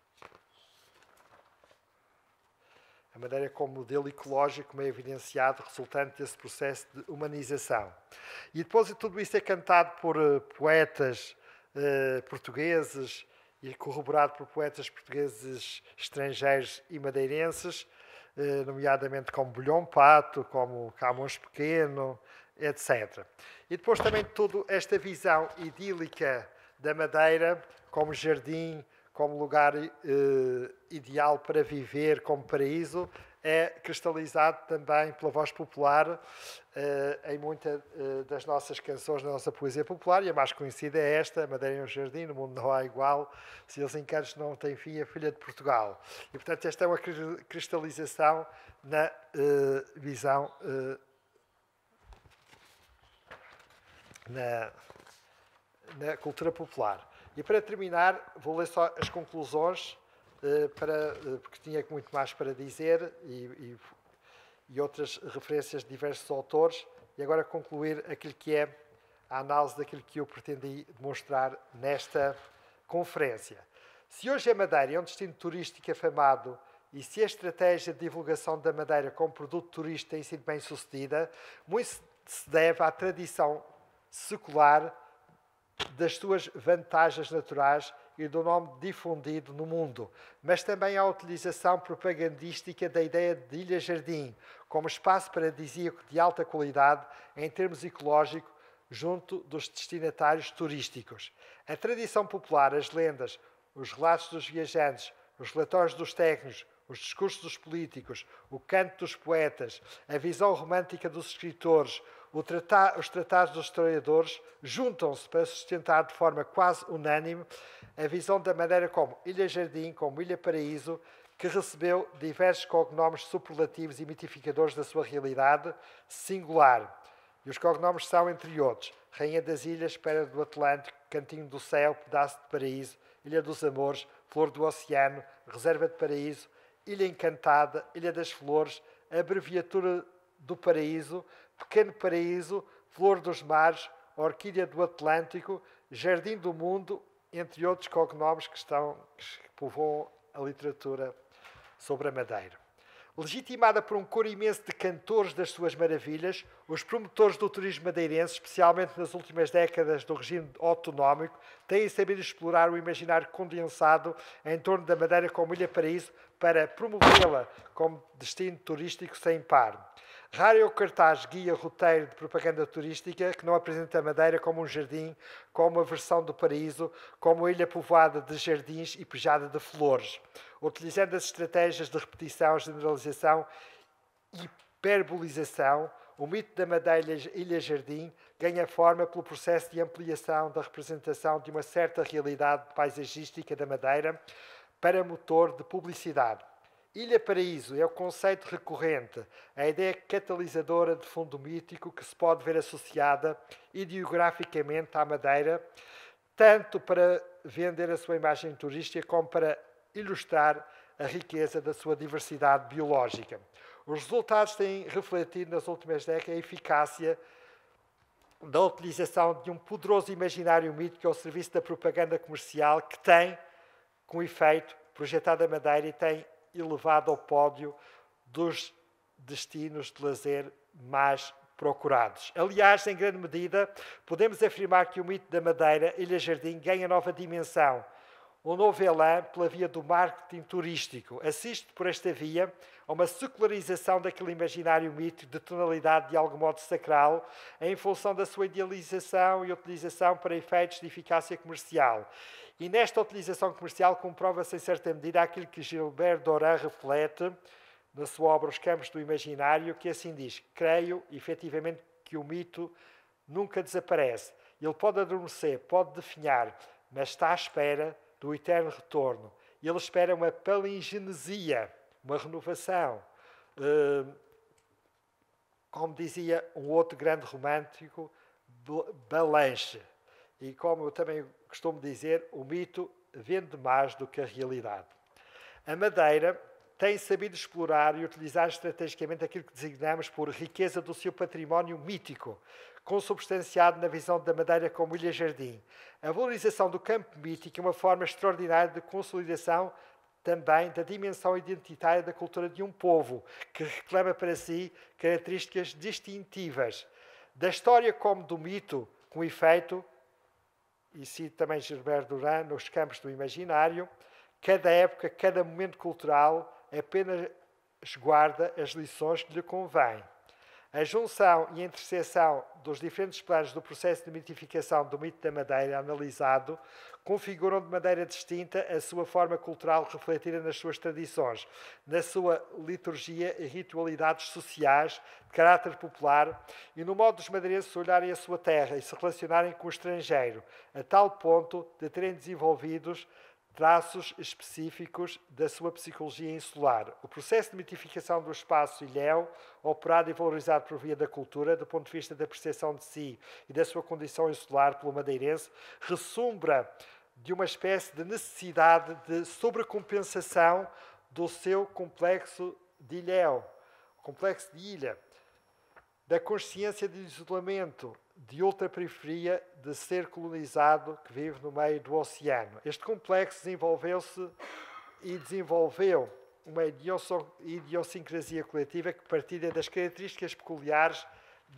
A Madeira como modelo ecológico, como é evidenciado, resultante desse processo de humanização. E depois tudo isso é cantado por poetas portugueses e corroborado por poetas portugueses estrangeiros e madeirenses, nomeadamente como Bulhão Pato, como Camões Pequeno, etc. E depois também toda esta visão idílica da Madeira como jardim, como lugar ideal para viver, como paraíso, é cristalizado também pela voz popular em muitas das nossas canções, da nossa poesia popular, e a mais conhecida é esta: a Madeira é um jardim, no mundo não há igual, se os encantos não têm fim, a filha de Portugal. E, portanto, esta é uma cristalização na visão, na cultura popular. E para terminar, vou ler só as conclusões, porque tinha muito mais para dizer e outras referências de diversos autores, e agora concluir aquilo que é a análise daquilo que eu pretendi demonstrar nesta conferência. Se hoje a Madeira é um destino turístico afamado e se a estratégia de divulgação da Madeira como produto turístico tem sido bem sucedida, muito se deve à tradição secular das suas vantagens naturais e do nome difundido no mundo, mas também à utilização propagandística da ideia de Ilha-Jardim como espaço paradisíaco de alta qualidade em termos ecológicos junto dos destinatários turísticos. A tradição popular, as lendas, os relatos dos viajantes, os relatórios dos técnicos, os discursos dos políticos, o canto dos poetas, a visão romântica dos escritores, os tratados dos historiadores juntam-se para sustentar de forma quase unânime a visão da Madeira como Ilha-Jardim, como Ilha-Paraíso, que recebeu diversos cognomes superlativos e mitificadores da sua realidade singular. E os cognomes são, entre outros, Rainha das Ilhas, Pedra do Atlântico, Cantinho do Céu, Pedaço de Paraíso, Ilha dos Amores, Flor do Oceano, Reserva de Paraíso, Ilha Encantada, Ilha das Flores, Abreviatura do Paraíso, Pequeno Paraíso, Flor dos Mares, Orquídea do Atlântico, Jardim do Mundo, entre outros cognomes que povoam a literatura sobre a Madeira. Legitimada por um coro imenso de cantores das suas maravilhas, os promotores do turismo madeirense, especialmente nas últimas décadas do regime autonómico, têm sabido explorar o imaginário condensado em torno da Madeira como Ilha-Paraíso para promovê-la como destino turístico sem par. Raro é o cartaz guia roteiro de propaganda turística que não apresenta a Madeira como um jardim, como uma versão do paraíso, como uma ilha povoada de jardins e pejada de flores. Utilizando as estratégias de repetição, generalização e hiperbolização, o mito da Madeira Ilha-Jardim ganha forma pelo processo de ampliação da representação de uma certa realidade paisagística da Madeira para motor de publicidade. Ilha-Paraíso é o conceito recorrente, a ideia catalisadora de fundo mítico que se pode ver associada ideograficamente à Madeira, tanto para vender a sua imagem turística como para ilustrar a riqueza da sua diversidade biológica. Os resultados têm refletido nas últimas décadas a eficácia da utilização de um poderoso imaginário mítico ao serviço da propaganda comercial que tem, com efeito, projetado a Madeira e tem elevado ao pódio dos destinos de lazer mais procurados. Aliás, em grande medida, podemos afirmar que o mito da Madeira, Ilha-Jardim, ganha nova dimensão. Um novo elan pela via do marketing turístico. Assiste por esta via a uma secularização daquele imaginário mítico de tonalidade de algum modo sacral, em função da sua idealização e utilização para efeitos de eficácia comercial. E nesta utilização comercial comprova-se em certa medida aquilo que Gilbert Doran reflete na sua obra Os Campos do Imaginário, que assim diz: creio, efetivamente, que o mito nunca desaparece. Ele pode adormecer, pode definhar, mas está à espera do eterno retorno. Ele espera uma palingenesia, uma renovação como dizia um outro grande romântico, Balanche. E como eu também costumo dizer, o mito vende mais do que a realidade. A Madeira tem sabido explorar e utilizar estrategicamente aquilo que designamos por riqueza do seu património mítico, consubstanciado na visão da Madeira como ilha-jardim. A valorização do campo mítico é uma forma extraordinária de consolidação também da dimensão identitária da cultura de um povo, que reclama para si características distintivas. Da história como do mito, com efeito, e cito também Gilberto Duran, nos campos do imaginário, cada época, cada momento cultural apenas guarda as lições que lhe convém. A junção e a interseção dos diferentes planos do processo de mitificação do mito da Madeira analisado configuram de maneira distinta a sua forma cultural refletida nas suas tradições, na sua liturgia e ritualidades sociais de caráter popular e no modo dos madeirenses olharem a sua terra e se relacionarem com o estrangeiro, a tal ponto de terem desenvolvidos traços específicos da sua psicologia insular. O processo de mitificação do espaço ilhéu, operado e valorizado por via da cultura, do ponto de vista da percepção de si e da sua condição insular pelo madeirense, ressumbra de uma espécie de necessidade de sobrecompensação do seu complexo de ilhéu, complexo de ilha, da consciência de isolamento, de ultraperiferia, de ser colonizado que vive no meio do oceano. Este complexo desenvolveu-se e desenvolveu uma idiosincrasia coletiva que partilha das características peculiares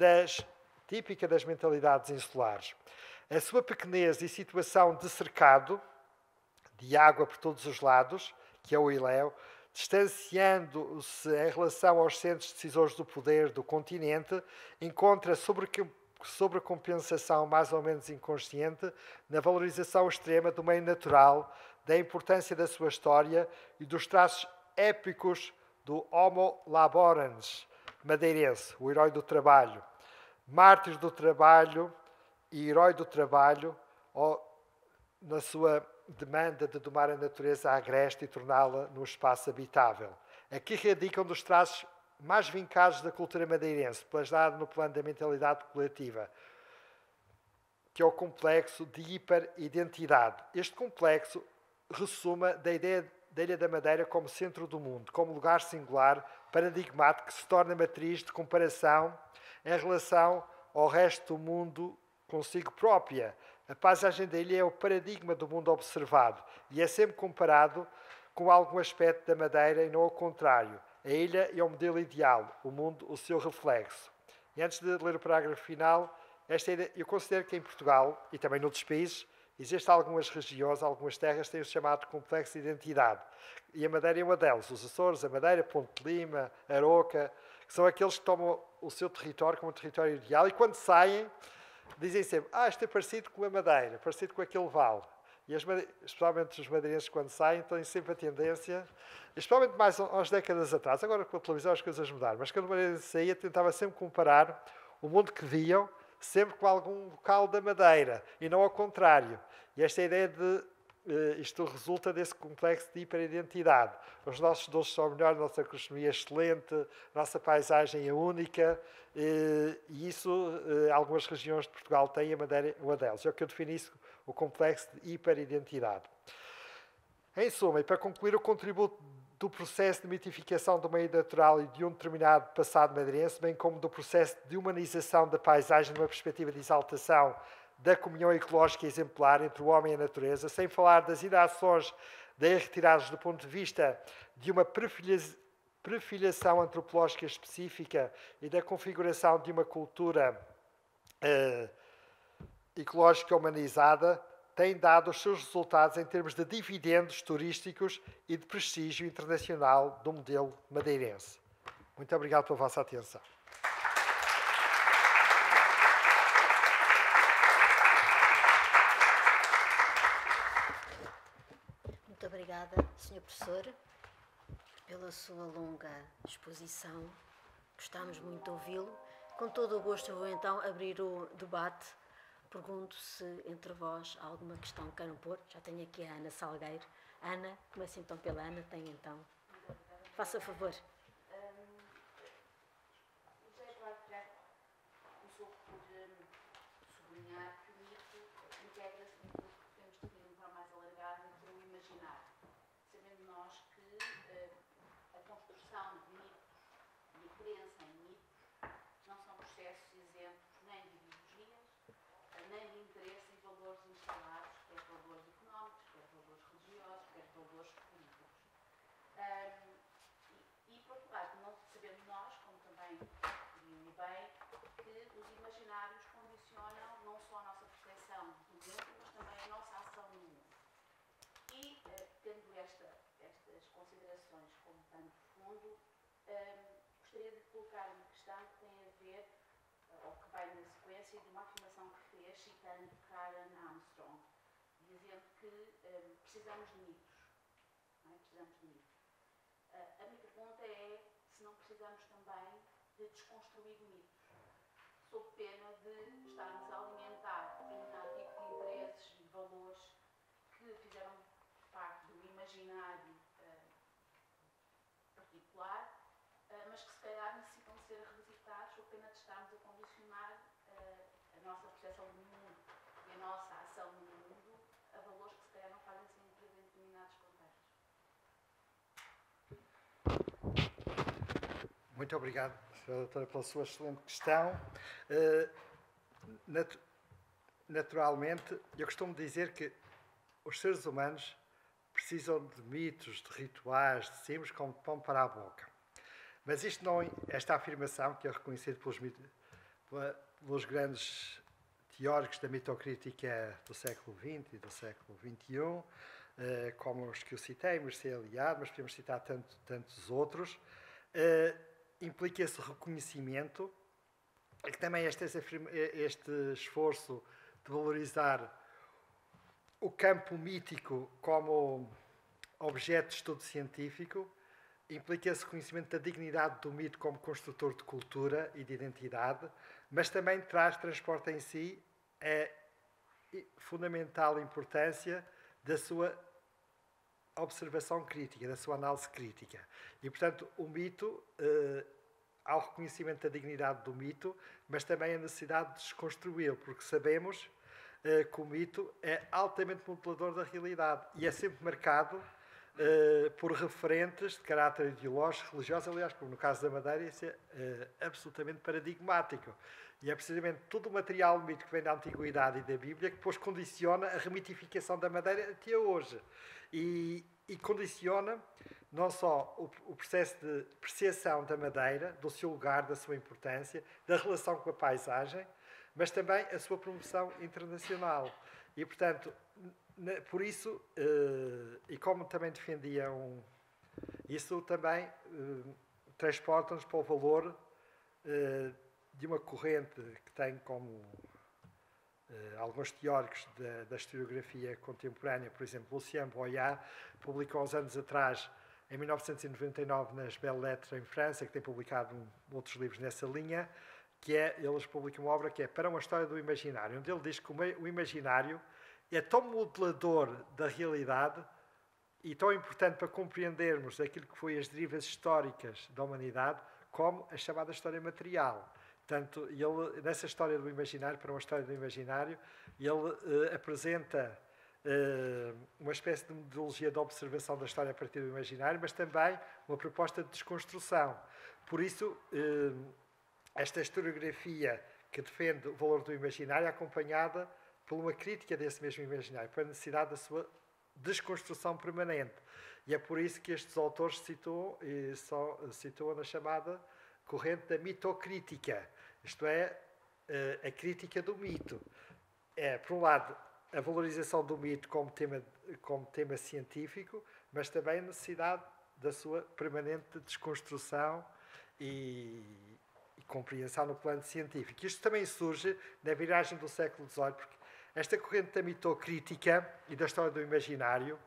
típica das mentalidades insulares. A sua pequenez e situação de cercado, de água por todos os lados, que é o ilhéu, distanciando-se em relação aos centros decisores do poder do continente, encontra sobrecompensação mais ou menos inconsciente na valorização extrema do meio natural, da importância da sua história e dos traços épicos do Homo laborans madeirense, o herói do trabalho. Mártir do trabalho e herói do trabalho, na sua demanda de domar a natureza agreste e torná-la num espaço habitável. Aqui radicam dos traços mais vincados da cultura madeirense, plasmado no plano da mentalidade coletiva, que é o complexo de hiperidentidade. Este complexo ressuma da ideia da Ilha da Madeira como centro do mundo, como lugar singular, paradigmático, que se torna matriz de comparação em relação ao resto do mundo consigo própria. A paisagem da ilha é o paradigma do mundo observado e é sempre comparado com algum aspecto da Madeira e não ao contrário. A ilha é o modelo ideal, o mundo o seu reflexo. E antes de ler o parágrafo final, esta ideia, eu considero que em Portugal e também noutros países existem algumas regiões, algumas terras que têm o chamado complexo de identidade. E a Madeira é uma delas. Os Açores, a Madeira, Ponte de Lima, Aroca, que são aqueles que tomam o seu território como um território ideal e quando saem dizem sempre, isto é parecido com a Madeira, parecido com aquele vale. E especialmente os madeirenses, quando saem, têm sempre a tendência, especialmente mais umas décadas atrás, agora com a televisão as coisas mudaram, mas quando o madeirense saía, tentava sempre comparar o mundo que viam sempre com algum local da Madeira, e não ao contrário. E esta ideia de isto resulta desse complexo de hiperidentidade. Os nossos doces são melhores, a nossa gastronomia é excelente, a nossa paisagem é única, e isso algumas regiões de Portugal têm, a Madeira é uma delas. É o que eu defino isso, o complexo de hiperidentidade. Em suma, e para concluir, o contributo do processo de mitificação do meio natural e de um determinado passado madeirense, bem como do processo de humanização da paisagem numa perspectiva de exaltação da comunhão ecológica exemplar entre o homem e a natureza, sem falar das inações daí retiradas do ponto de vista de uma perfilhação antropológica específica e da configuração de uma cultura ecológica humanizada, tem dado os seus resultados em termos de dividendos turísticos e de prestígio internacional do modelo madeirense. Muito obrigado pela vossa atenção. Muito obrigada, Sr. Professor, pela sua longa exposição. Gostámos muito de ouvi-lo. Com todo o gosto, eu vou então abrir o debate. Pergunto se entre vós há alguma questão que queiram pôr. Já tenho aqui a Ana Salgueiro. Ana, comece então pela Ana. Tem então. Faça favor. O José Eduardo sublinhar que o mito integra-se naquilo que podemos definir de forma mais alargada, que é o imaginário. Sabendo nós que a construção de mitos e a crença em mitos não são processos isentos nem de ideologias, nem de interesse em valores instalados, quer valores económicos, quer valores religiosos, quer valores políticos. Por outro lado, não sabendo nós, como também diriam bem, que os imaginários condicionam não só a nossa percepção do mundo, mas também a nossa ação no mundo. E, tendo estas considerações como tanto fundo, gostaria de colocar uma questão que tem a ver, ou que vai na sequência de uma afirmação que fez, citando Karen Armstrong, dizendo que precisamos de mitos. Não é? Precisamos de mitos. A minha pergunta é se não precisamos também de desconstruir mitos, sob pena de estarmos a alimentar determinado tipo de interesses e valores que fizeram parte do imaginário particular, mas que se calhar necessitam de ser revisitados, sob pena de estarmos a condicionar a nossa percepção do mundo e a nossa ação no mundo a valores que se calhar não fazem sentido em determinados contextos. Muito obrigado, Sra. Doutora, pela sua excelente questão. Naturalmente, eu costumo dizer que os seres humanos precisam de mitos, de rituais, de símbolos como pão para a boca. Mas esta afirmação, que é reconhecida pelos grandes teóricos da mitocrítica do século XX e do século XXI, como os que eu citei, Mircea Eliade, mas podemos citar tantos outros, implica esse reconhecimento, e que também este esforço de valorizar o campo mítico como objeto de estudo científico implica esse reconhecimento da dignidade do mito como construtor de cultura e de identidade, mas também transporta em si a fundamental importância da sua observação crítica, da sua análise crítica. E, portanto, o mito, há o reconhecimento da dignidade do mito, mas também a necessidade de desconstruí-lo, porque sabemos que o mito é altamente modelador da realidade e é sempre marcado por referentes de caráter ideológico, religioso. Aliás, como no caso da Madeira, isso é absolutamente paradigmático. E é precisamente todo o material mítico que vem da Antiguidade e da Bíblia que depois condiciona a remitificação da Madeira até hoje. E condiciona não só o processo de apreciação da Madeira, do seu lugar, da sua importância, da relação com a paisagem, mas também a sua promoção internacional. E, portanto, por isso, e como também defendiam, isso também transporta-nos para o valor de uma corrente que tem como alguns teóricos da historiografia contemporânea, por exemplo, Lucien Boyard, publicou há uns anos atrás, em 1999, nas Belles Lettres, em França, que tem publicado outros livros nessa linha, eles publicam uma obra que é Para uma História do Imaginário, onde ele diz que o imaginário é tão modelador da realidade e tão importante para compreendermos aquilo que foi as derivas históricas da humanidade, como a chamada história material. Portanto, ele, nessa história do imaginário, Para uma História do Imaginário, ele apresenta uma espécie de metodologia de observação da história a partir do imaginário, mas também uma proposta de desconstrução. Por isso, esta historiografia que defende o valor do imaginário é acompanhada por uma crítica desse mesmo imaginário, pela necessidade da sua desconstrução permanente. E é por isso que estes autores situam na chamada corrente da mitocrítica, isto é, a crítica do mito. É, por um lado, a valorização do mito como tema científico, mas também a necessidade da sua permanente desconstrução e compreensão no plano científico. Isto também surge na viragem do século XVIII, porque esta corrente da mitocrítica e da história do imaginário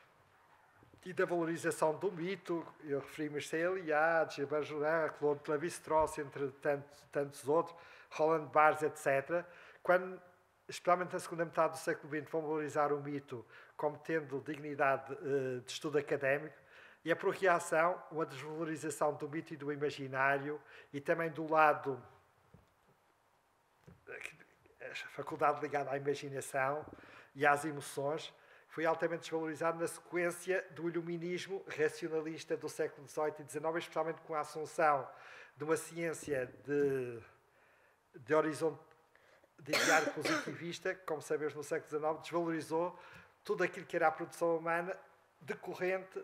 e da valorização do mito, eu referi-me a Eliade, Gilbert Durand, Claude Lévi-Strauss, entre tantos outros, Roland Barthes, etc., quando, especialmente na segunda metade do século XX, vão valorizar o mito como tendo dignidade de estudo académico, e a por reação, uma desvalorização do mito e do imaginário, e também do lado a faculdade ligada à imaginação e às emoções, foi altamente desvalorizado na sequência do iluminismo racionalista do século XVIII e XIX, especialmente com a assunção de uma ciência de horizonte de ideário positivista, que, como sabemos, no século XIX, desvalorizou tudo aquilo que era a produção humana decorrente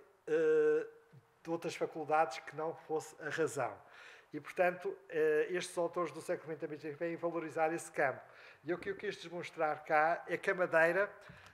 de outras faculdades que não fosse a razão. E, portanto, estes autores do século XX também vêm valorizar esse campo. E o que eu quis demonstrar cá é que a Madeira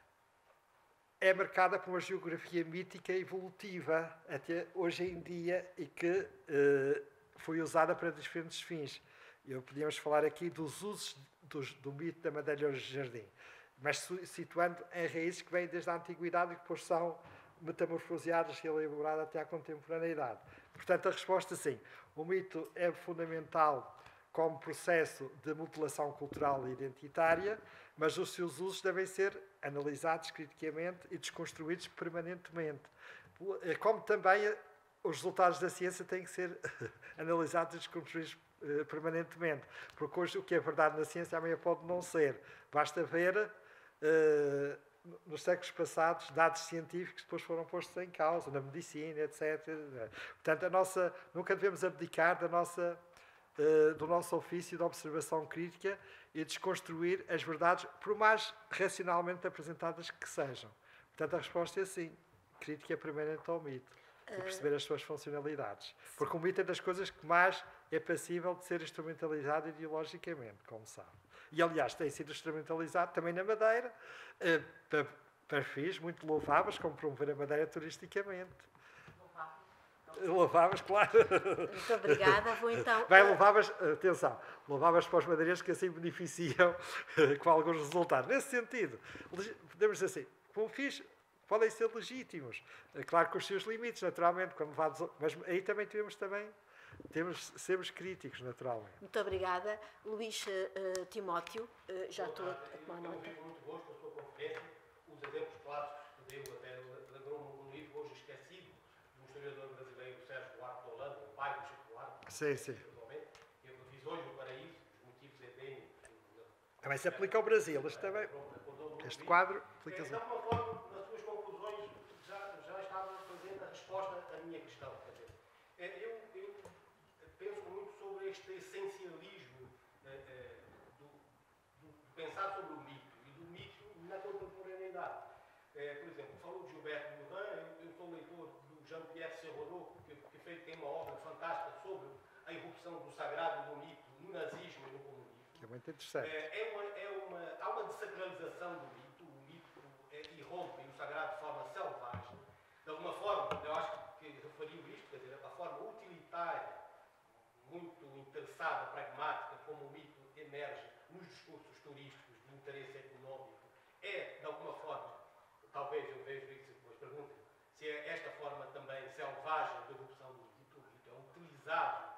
é marcada por uma geografia mítica evolutiva até hoje em dia e que foi usada para diferentes fins. Podíamos falar aqui dos usos do mito da Madeira do Jardim, mas situando em raízes que vêm desde a antiguidade e que depois são metamorfoseadas e elaboradas até à contemporaneidade. Portanto, a resposta sim. O mito é fundamental como processo de mutilação cultural e identitária, mas os seus usos devem ser analisados criticamente e desconstruídos permanentemente. Como também os resultados da ciência têm que ser analisados e desconstruídos permanentemente, porque hoje o que é verdade na ciência amanhã pode não ser. Basta ver nos séculos passados dados científicos que depois foram postos em causa, na medicina, etc. Portanto, nunca devemos abdicar do nosso ofício de observação crítica e desconstruir as verdades, por mais racionalmente apresentadas que sejam. Portanto, a resposta é sim. Crítica permanente ao mito. E perceber as suas funcionalidades. Porque o mito é das coisas que mais é passível de ser instrumentalizado ideologicamente, como sabe. E, aliás, tem sido instrumentalizado também na Madeira, para fins muito louváveis, como promover a Madeira turisticamente. Louváveis, claro. Muito obrigada. Vou então... Bem, louváveis, atenção, louváveis para os madeirenses que assim beneficiam com alguns resultados. Nesse sentido, podemos dizer assim, como fiz, podem ser legítimos. Claro, com os seus limites, naturalmente, quando levados, mas aí também temos sermos críticos, naturalmente. Muito obrigada. Luís Timóteo, já estou a tomar nota. Eu fico muito gosto com a sua conferência. Os exemplos clássicos que deu, até lembrou-me um livro hoje esquecido, do historiador brasileiro Sérgio Duarte de Holanda, o pai do Chico Duarte. Sim, sim. Visões do Paraíso, os motivos edênicos. Também se aplica ao Brasil. Este quadro aplica-se. De alguma forma, nas suas conclusões, já estava fazendo a resposta à minha questão. Eu penso muito sobre este essencialismo do pensar sobre o mito e do mito na contemporaneidade. Por exemplo, falou de Gilberto Morin, eu sou leitor do Jean-Pierre Serrault, que tem uma obra fantástica sobre a irrupção do sagrado e do mito no nazismo e no comunismo. Que é muito interessante. Há uma desacralização do mito, o mito irrompe o sagrado de forma selvagem. De alguma forma, eu acho que referiu isto, quer dizer, a forma utilitária, muito interessada, pragmática, como o mito emerge nos discursos turísticos de interesse económico, de alguma forma, talvez eu vejo isso e depois pergunto se é esta forma também selvagem de erupção do mito é utilizado,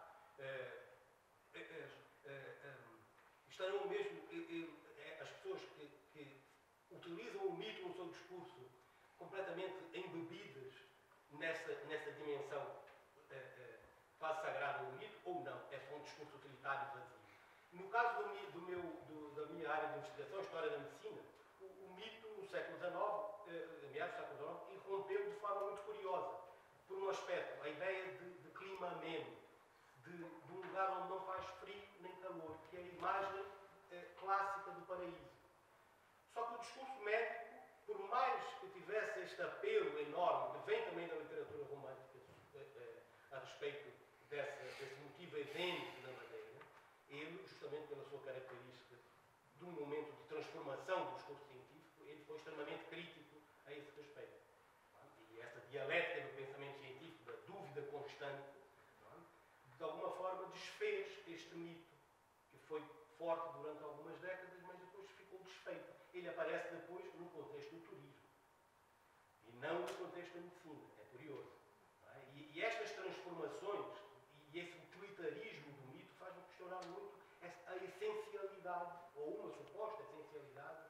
estarão mesmo as pessoas que utilizam o mito no seu discurso completamente embebidas nessa dimensão quase sagrada do mito, ou não? É só um discurso utilitário vazio. No caso da minha área de investigação, História da Medicina, o mito no século XIX, meados do século XIX, irrompeu de forma muito curiosa. Por um aspecto, a ideia de clima ameno, de um lugar onde não faz frio nem calor, que é a imagem clássica do paraíso. Só que o discurso médico, por mais que tivesse este apelo enorme, que vem também da literatura romântica a respeito desse motivo edênico na Madeira, ele, justamente pela sua característica de um momento de transformação do discurso científico, ele foi extremamente crítico a esse respeito. E essa dialética do pensamento científico, da dúvida constante, de alguma forma desfez este mito, que foi forte durante algumas décadas, mas depois ficou desfeito. Ele aparece depois no contexto do turismo, e não no contexto da medicina. É curioso. E estas transformações e esse utilitarismo do mito faz-me questionar muito a essencialidade, ou uma suposta essencialidade,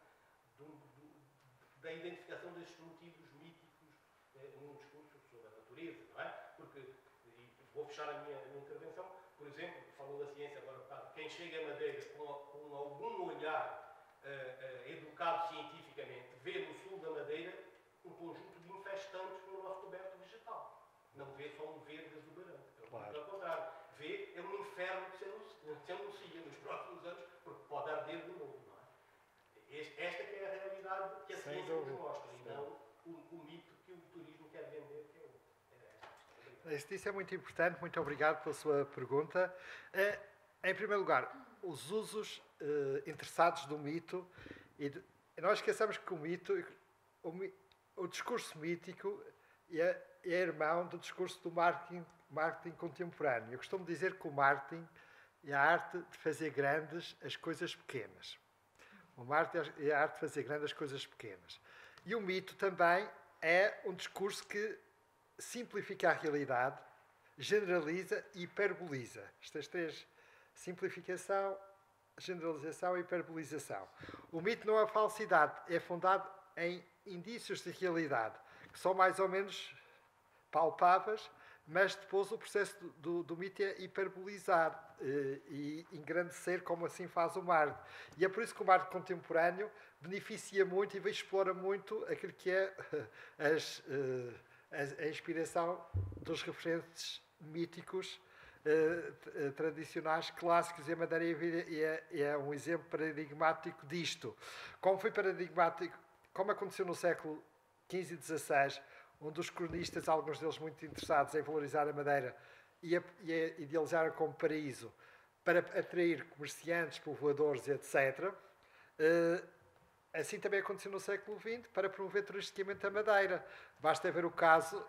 da identificação destes motivos míticos num discurso sobre a natureza, não é? Porque, e vou fechar a minha intervenção, por exemplo, falou da ciência agora, quem chega a Madeira com algum olhar educado cientificamente, vê no sul da Madeira um conjunto de infestantes no nosso coberto vegetal. Não vê só um verde exuberante. Claro. Pelo contrário, vê é um inferno que se anuncia nos próximos anos, porque pode arder de novo. Não é? Esta que é a realidade que a ciência nos mostra, e não o mito que o turismo quer vender, que é outro. Isso é muito importante, muito obrigado pela sua pergunta. Em primeiro lugar, os usos interessados do mito, e nós esquecemos que o discurso mítico é irmão do discurso do marketing contemporâneo. Eu costumo dizer que o marketing é a arte de fazer grandes as coisas pequenas. O marketing é a arte de fazer grandes as coisas pequenas. E o mito também é um discurso que simplifica a realidade, generaliza e hiperboliza. Estas três: simplificação, generalização e hiperbolização. O mito não é falsidade, é fundado em indícios de realidade, que são mais ou menos palpáveis, mas depois o processo do mito é hiperbolizar e engrandecer, como assim faz o marketing. E é por isso que o marketing contemporâneo beneficia muito e explora muito aquilo que é a inspiração dos referentes míticos tradicionais, clássicos, e a Madeira é um exemplo paradigmático disto. Como foi paradigmático, como aconteceu no século XV e XVI, onde os cronistas, alguns deles muito interessados em valorizar a Madeira, e a idealizaram como paraíso para atrair comerciantes, povoadores, etc. Assim também aconteceu no século XX, para promover turisticamente a Madeira. Basta ver o caso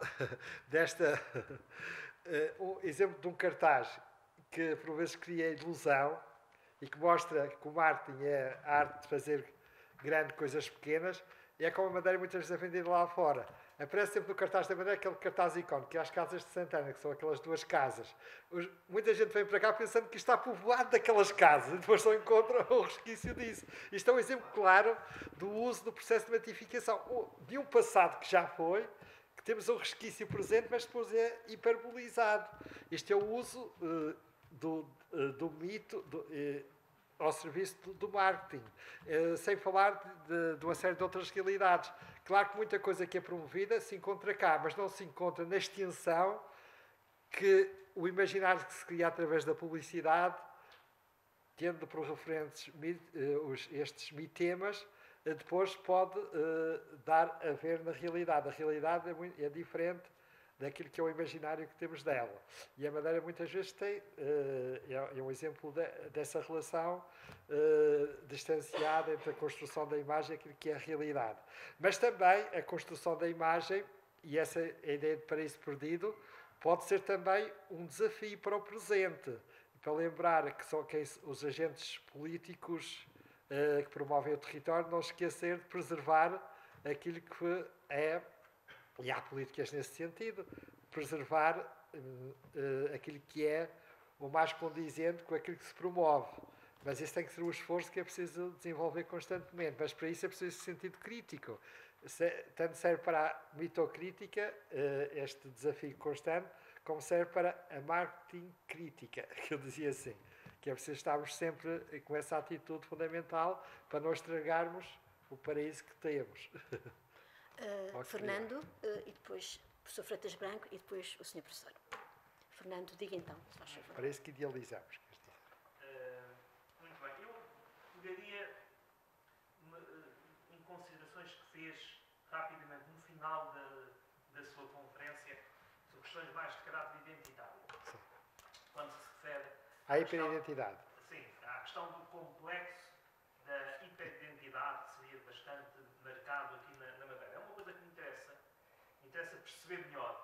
o exemplo de um cartaz que por vezes cria ilusão e que mostra que o marketing é a arte de fazer grandes coisas pequenas, e é como a Madeira muitas vezes é vendida lá fora. Aparece sempre no cartaz da Madeira aquele cartaz icónico, que é as casas de Santana, que são aquelas duas casas. Muita gente vem para cá pensando que está povoado daquelas casas, e depois só encontra o resquício disso. Isto é um exemplo claro do uso do processo de matificação, de um passado que já foi, que temos um resquício presente, mas depois é hiperbolizado. Este é o uso do mito ao serviço do marketing, sem falar de uma série de outras realidades. Claro que muita coisa que é promovida se encontra cá, mas não se encontra na extensão que o imaginário que se cria através da publicidade, tendo por referentes estes mitemas, depois pode dar a ver na realidade. A realidade é diferente daquilo que é o imaginário que temos dela. E a Madeira muitas vezes é um exemplo dessa relação distanciada entre a construção da imagem e aquilo que é a realidade. Mas também a construção da imagem, e essa é a ideia de paraíso perdido, pode ser também um desafio para o presente. Para lembrar que são os agentes políticos que promovem o território, não esquecer de preservar aquilo que é, e há políticas nesse sentido, preservar aquilo que é o mais condizente com aquilo que se promove. Mas isso tem que ser um esforço que é preciso desenvolver constantemente. Mas para isso é preciso esse sentido crítico. Tanto serve para a mitocrítica, este desafio constante, como serve para a marketing crítica, que eu dizia assim. Que é preciso estarmos sempre com essa atitude fundamental para não estragarmos o paraíso que temos. Fernando, e depois o professor Freitas Branco, e depois o senhor professor. Fernando, diga então, se faz favor. Parece que idealizamos. Muito bem. Eu pegaria em considerações que fez rapidamente no final da sua conferência sobre questões mais de caráter identitário. Sim. Quando se refere à hiperidentidade. Sim, à questão do complexo da hiperidentidade, que seria bastante marcado aqui na Madeira. É uma coisa que me interessa perceber melhor.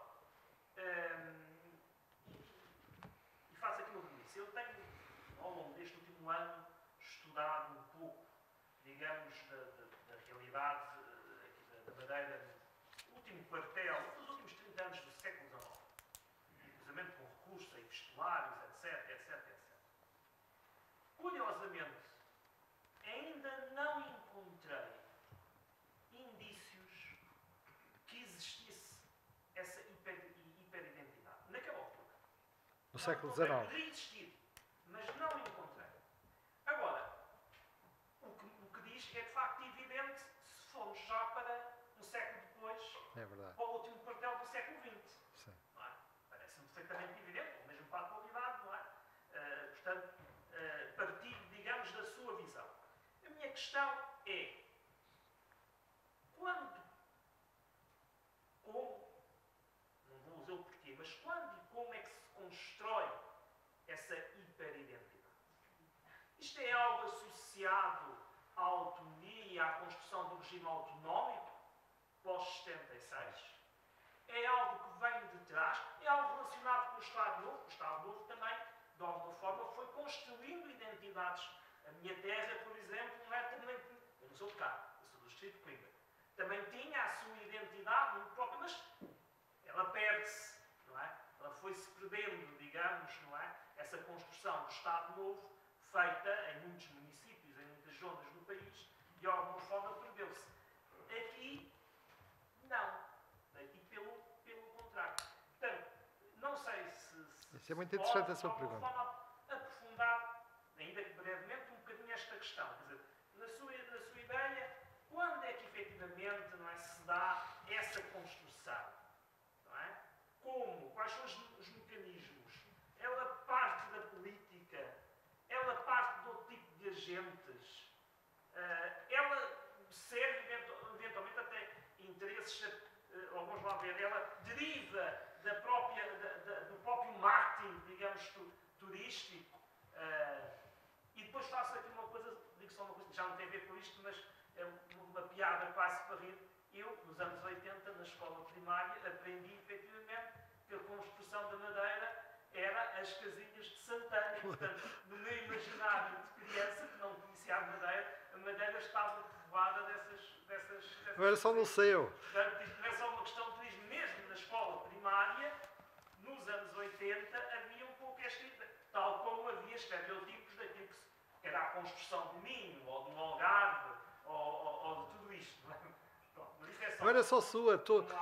E faço aquilo que disse. Eu tenho, ao longo deste último ano, estudado um pouco, digamos, da realidade aqui da Madeira, no último quartel, dos últimos 30 anos do século XIX. Inclusive com recursos a epistolários, etc, etc, etc. Curiosamente, ainda não encontrei indícios que existisse essa hiperidentidade. Naquela altura. No século XIX. Poderia existir, mas não encontrei. Agora, o que diz É verdade. para o último quartel do século XX. Sim. Não é? Parece-me perfeitamente evidente, ou mesmo para a atualidade, não é? Portanto, partindo, digamos, da sua visão. A minha questão é, quando, como, não vou dizer o porquê, mas quando e como é que se constrói essa hiperidentidade? Isto é algo associado à autonomia, à construção do regime autonómico pós-76? É algo que vem de trás? É algo relacionado com o Estado Novo? O Estado Novo também, de alguma forma, foi construindo identidades. A minha terra, por exemplo, não é também... Eu não sou de cá, eu sou do Distrito de Coimbra. Também tinha a sua identidade muito própria, mas ela perde-se, não é? Ela foi-se perdendo, digamos, não é? Essa construção do Estado Novo, feita em muitos municípios, em muitas zonas do país, de alguma forma perdeu-se. Aqui, não. Aqui, pelo contrário. Portanto, não sei se Isso é muito interessante a sua pode, de pergunta. alguma forma, aprofundar, ainda que brevemente, um bocadinho esta questão. Quer dizer, na sua ideia, quando é que efetivamente, não é, se dá essa construção? Não é? Como? Quais são os mecanismos? Ela parte da política? Ela parte de outro tipo de agentes? Ela serve eventualmente até interesses, ou vamos lá ver, ela deriva do próprio marketing, digamos, turístico. E depois faço aqui uma coisa, digo só uma coisa, já não tem a ver com isto, mas é uma piada quase para rir. Eu, nos anos 80, na escola primária, aprendi efetivamente que a construção da madeira era as casinhas de Santana. Portanto, no meu imaginário de criança, que não conhecia a madeira estava povoada dessas Não era só no seu. Portanto, isto não é só uma questão de turismo. Mesmo na escola primária, nos anos 80, havia um pouco esta ideia. Tal como havia estereotipos daquilo que era a construção do Minho, ou do Algarve, ou de tudo isto. Não é? Pronto, mas isto é só Não era só sua.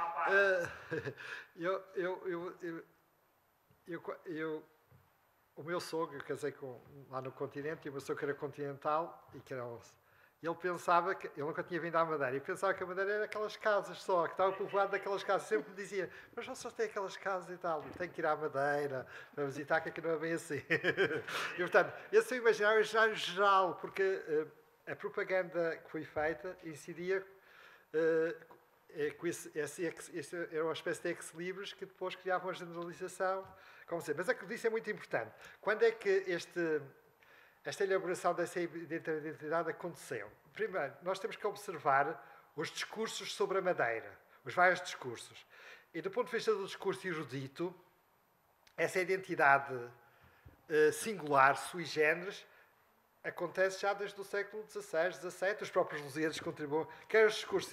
O meu sogro, eu casei lá no continente, e o meu sogro era continental, e que era ele pensava que... Ele nunca tinha vindo à Madeira, e pensava que a Madeira era aquelas casas só, que estava povoado daquelas casas. Sempre me dizia, mas só tem aquelas casas e tal, tenho que ir à Madeira para visitar, que aqui não é bem assim. E, portanto, esse é o imaginário geral, porque a propaganda que foi feita incidia com esse era uma espécie de ex-libris que depois criava uma generalização. Como sempre. Mas aquilo que disse é muito importante. Quando é que esta elaboração dessa identidade aconteceu? Primeiro, nós temos que observar os discursos sobre a Madeira, os vários discursos. E do ponto de vista do discurso erudito, essa identidade singular, sui generis, acontece já desde o século XVI, XVII. Os próprios Lusíadas contribuem, quer os discursos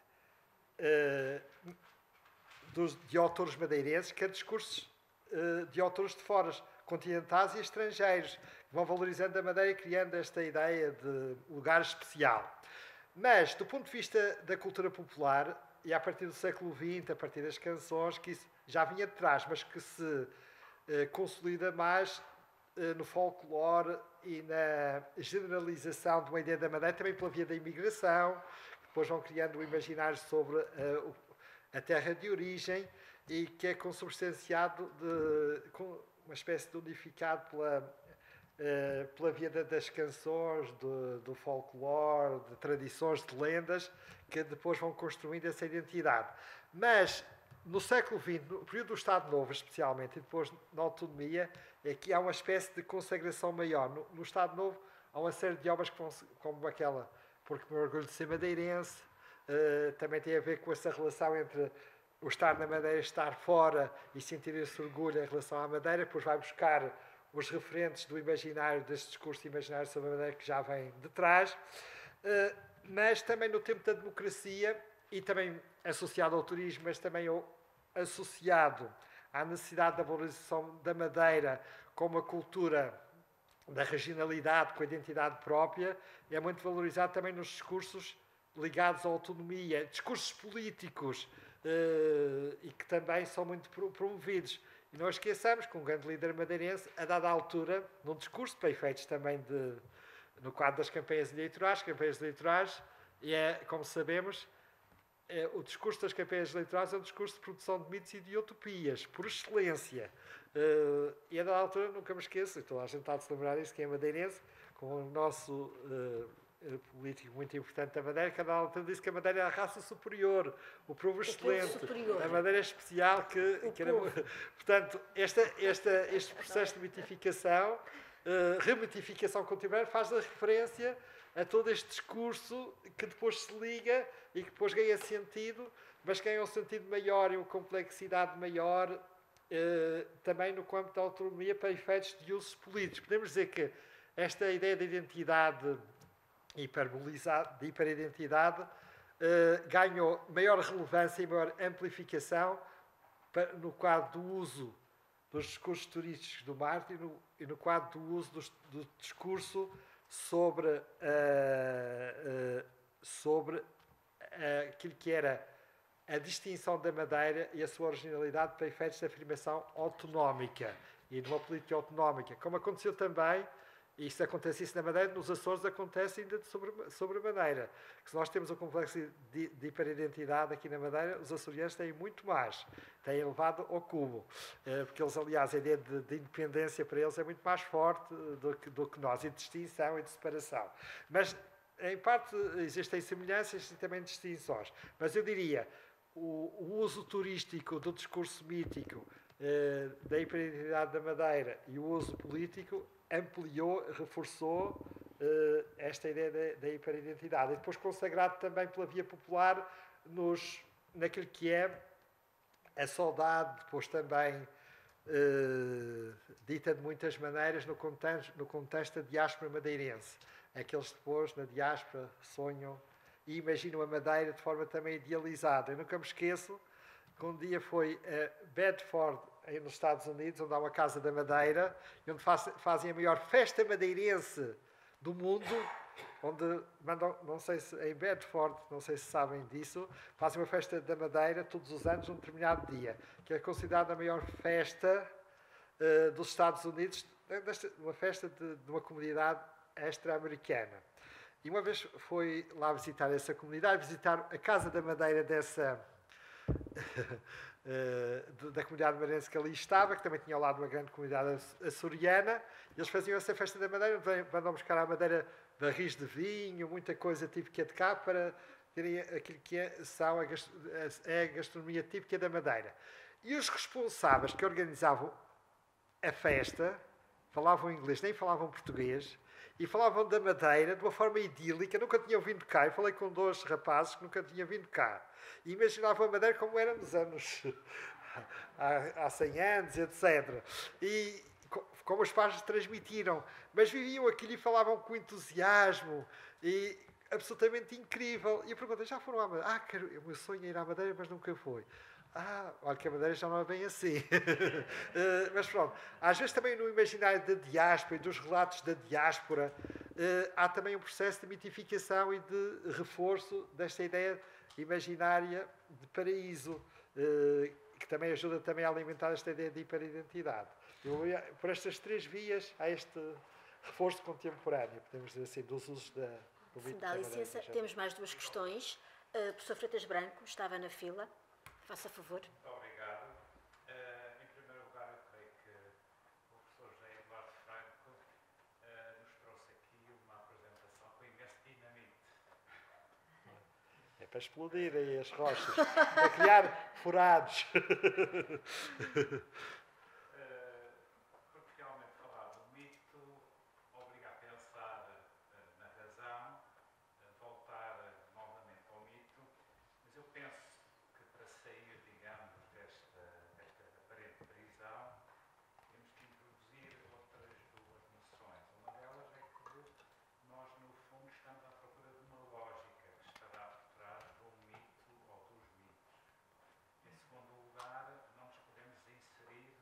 de autores madeirenses, quer discursos de autores de fora, continentais e estrangeiros, que vão valorizando a Madeira e criando esta ideia de lugar especial. Mas, do ponto de vista da cultura popular, e a partir do século XX, a partir das canções, que isso já vinha de trás, mas que se consolida mais no folclore e na generalização de uma ideia da Madeira, também pela via da imigração, que depois vão criando o imaginário sobre a terra de origem, e que é consubstanciado com uma espécie de unificado pela via das canções, do folclore, de tradições, de lendas, que depois vão construindo essa identidade. Mas, no século XX, no período do Estado Novo, especialmente, e depois na autonomia, é que há uma espécie de consagração maior. No Estado Novo, há uma série de obras como aquela, porque me orgulho de ser madeirense, também tem a ver com essa relação entre o estar na Madeira, estar fora e sentir esse orgulho em relação à Madeira, depois vai buscar os referentes do imaginário, deste discurso imaginário sobre a Madeira que já vem de trás, mas também no tempo da democracia, e também associado ao turismo, mas também associado à necessidade da valorização da Madeira como a cultura da regionalidade, com a identidade própria, é muito valorizado também nos discursos ligados à autonomia, discursos políticos, e que também são muito promovidos. E não esqueçamos que um grande líder madeirense, a dada altura, num discurso para efeitos também no quadro das campanhas eleitorais, e é, como sabemos, o discurso das campanhas eleitorais é um discurso de produção de mitos e de utopias, por excelência. E a dada altura, nunca me esqueço, e toda a gente está a se lembrar disso, que é madeirense, com o nosso político muito importante da Madeira, que a dada altura disse que a Madeira é a raça superior, o povo excelente, superior. a Madeira especial, que era... Portanto, este processo de mitificação, remitificação contemporânea, faz a referência a todo este discurso que depois se liga e que depois ganha sentido, mas ganha um sentido maior e uma complexidade maior também no campo da autonomia para efeitos de usos políticos. Podemos dizer que esta ideia de identidade hiperbolizada, de hiperidentidade, ganhou maior relevância e maior amplificação no quadro do uso dos discursos turísticos do Marte e no quadro do uso do discurso sobre aquilo que era a distinção da Madeira e a sua originalidade para efeitos de afirmação autonómica e de uma política autonómica, como aconteceu também, e se acontece isso na Madeira, nos Açores acontece ainda sobre a Madeira. Que se nós temos um complexo de hiperidentidade aqui na Madeira, os açorianos têm muito mais, têm elevado ao cubo, porque eles, aliás, a ideia de independência para eles é muito mais forte do que nós, e de distinção e de separação. Mas, em parte, existem semelhanças e também distinções. Mas eu diria, o uso turístico do discurso mítico da hiperidentidade da Madeira e o uso político ampliou, reforçou esta ideia da hiperidentidade. E depois consagrado também pela via popular naquilo que é a saudade, depois também dita de muitas maneiras no contexto da diáspora madeirense. Aqueles depois, na diáspora, sonham e imaginam a Madeira de forma também idealizada. Eu nunca me esqueço que um dia foi a Bedford, aí nos Estados Unidos, onde há uma Casa da Madeira, e onde fazem a maior festa madeirense do mundo, onde mandam, não sei se em Bedford, não sei se sabem disso, fazem uma festa da Madeira todos os anos, num determinado dia, que é considerada a maior festa dos Estados Unidos, uma festa de uma comunidade extra-americana. E uma vez fui lá visitar essa comunidade, visitar a Casa da Madeira da comunidade madeirense que ali estava, que também tinha ao lado uma grande comunidade açoriana. Eles faziam essa festa da Madeira, mandam buscar à Madeira barris de vinho, muita coisa típica de cá, para terem aquilo que é a gastronomia típica da Madeira. E os responsáveis que organizavam a festa falavam inglês, nem falavam português, e falavam da Madeira de uma forma idílica. Nunca tinham vindo cá. Eu falei com 2 rapazes que nunca tinham vindo cá. E imaginavam a Madeira como era nos anos... há 100 anos, etc. E como os pais transmitiram. Mas viviam aquilo e falavam com entusiasmo. E absolutamente incrível. E eu perguntei, já foram à Madeira? O meu sonho é ir à Madeira, mas nunca foi. Olha que a Madeira já não é bem assim. Mas pronto, às vezes também no imaginário da diáspora e dos relatos da diáspora há também um processo de mitificação e de reforço desta ideia imaginária de paraíso, que também ajuda também a alimentar esta ideia de hiperidentidade. Por estas 3 vias há este reforço contemporâneo, podemos dizer assim, dos usos do mito da Madeira. Se dá licença, temos mais 2 questões. Professor Freitas Branco estava na fila. Faça favor. Muito obrigado. Em primeiro lugar, eu creio que o professor José Eduardo Franco nos trouxe aqui uma apresentação com imenso dinamite. É para explodir aí as rochas, para criar furados. Porque realmente falar do mito obriga a pensar na razão, voltar novamente ao mito, mas eu penso que para sair, digamos, desta aparente prisão, temos que introduzir outras 2 noções. Uma delas é que nós, no fundo, estamos à procura de uma lógica que estará por trás de um mito ou dos mitos. Em segundo lugar, não nos podemos inserir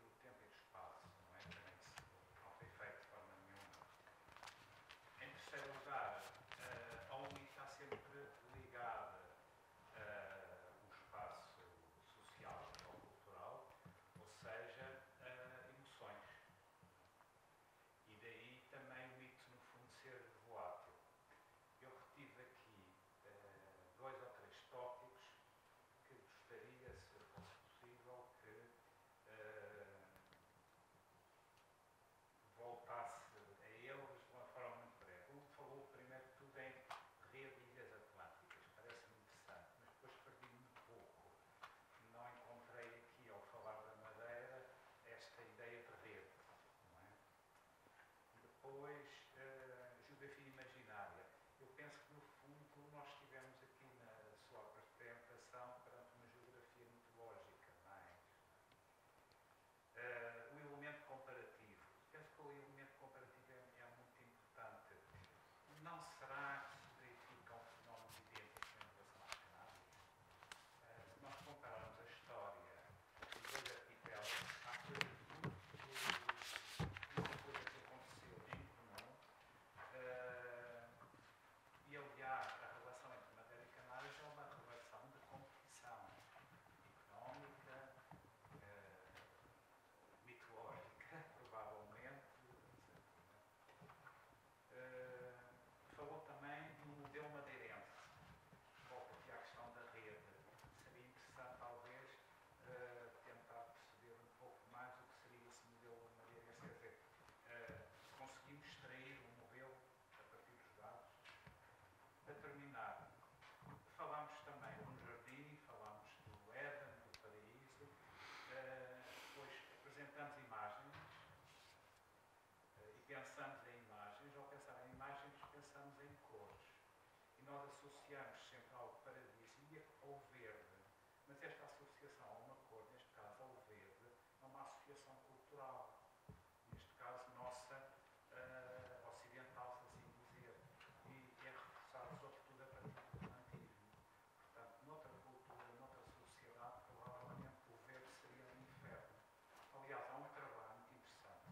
pensamos em imagens, ao pensar em imagens, pensamos em cores. E nós associamos sempre algo paradisíaco ao verde. Mas esta associação a uma cor, neste caso ao verde, é uma associação cultural. Neste caso, nossa, ocidental, se assim dizer. E é reforçado, sobretudo, a partir do romantismo. Portanto, noutra cultura, noutra sociedade, provavelmente o verde seria um inferno. Aliás, há um trabalho muito interessante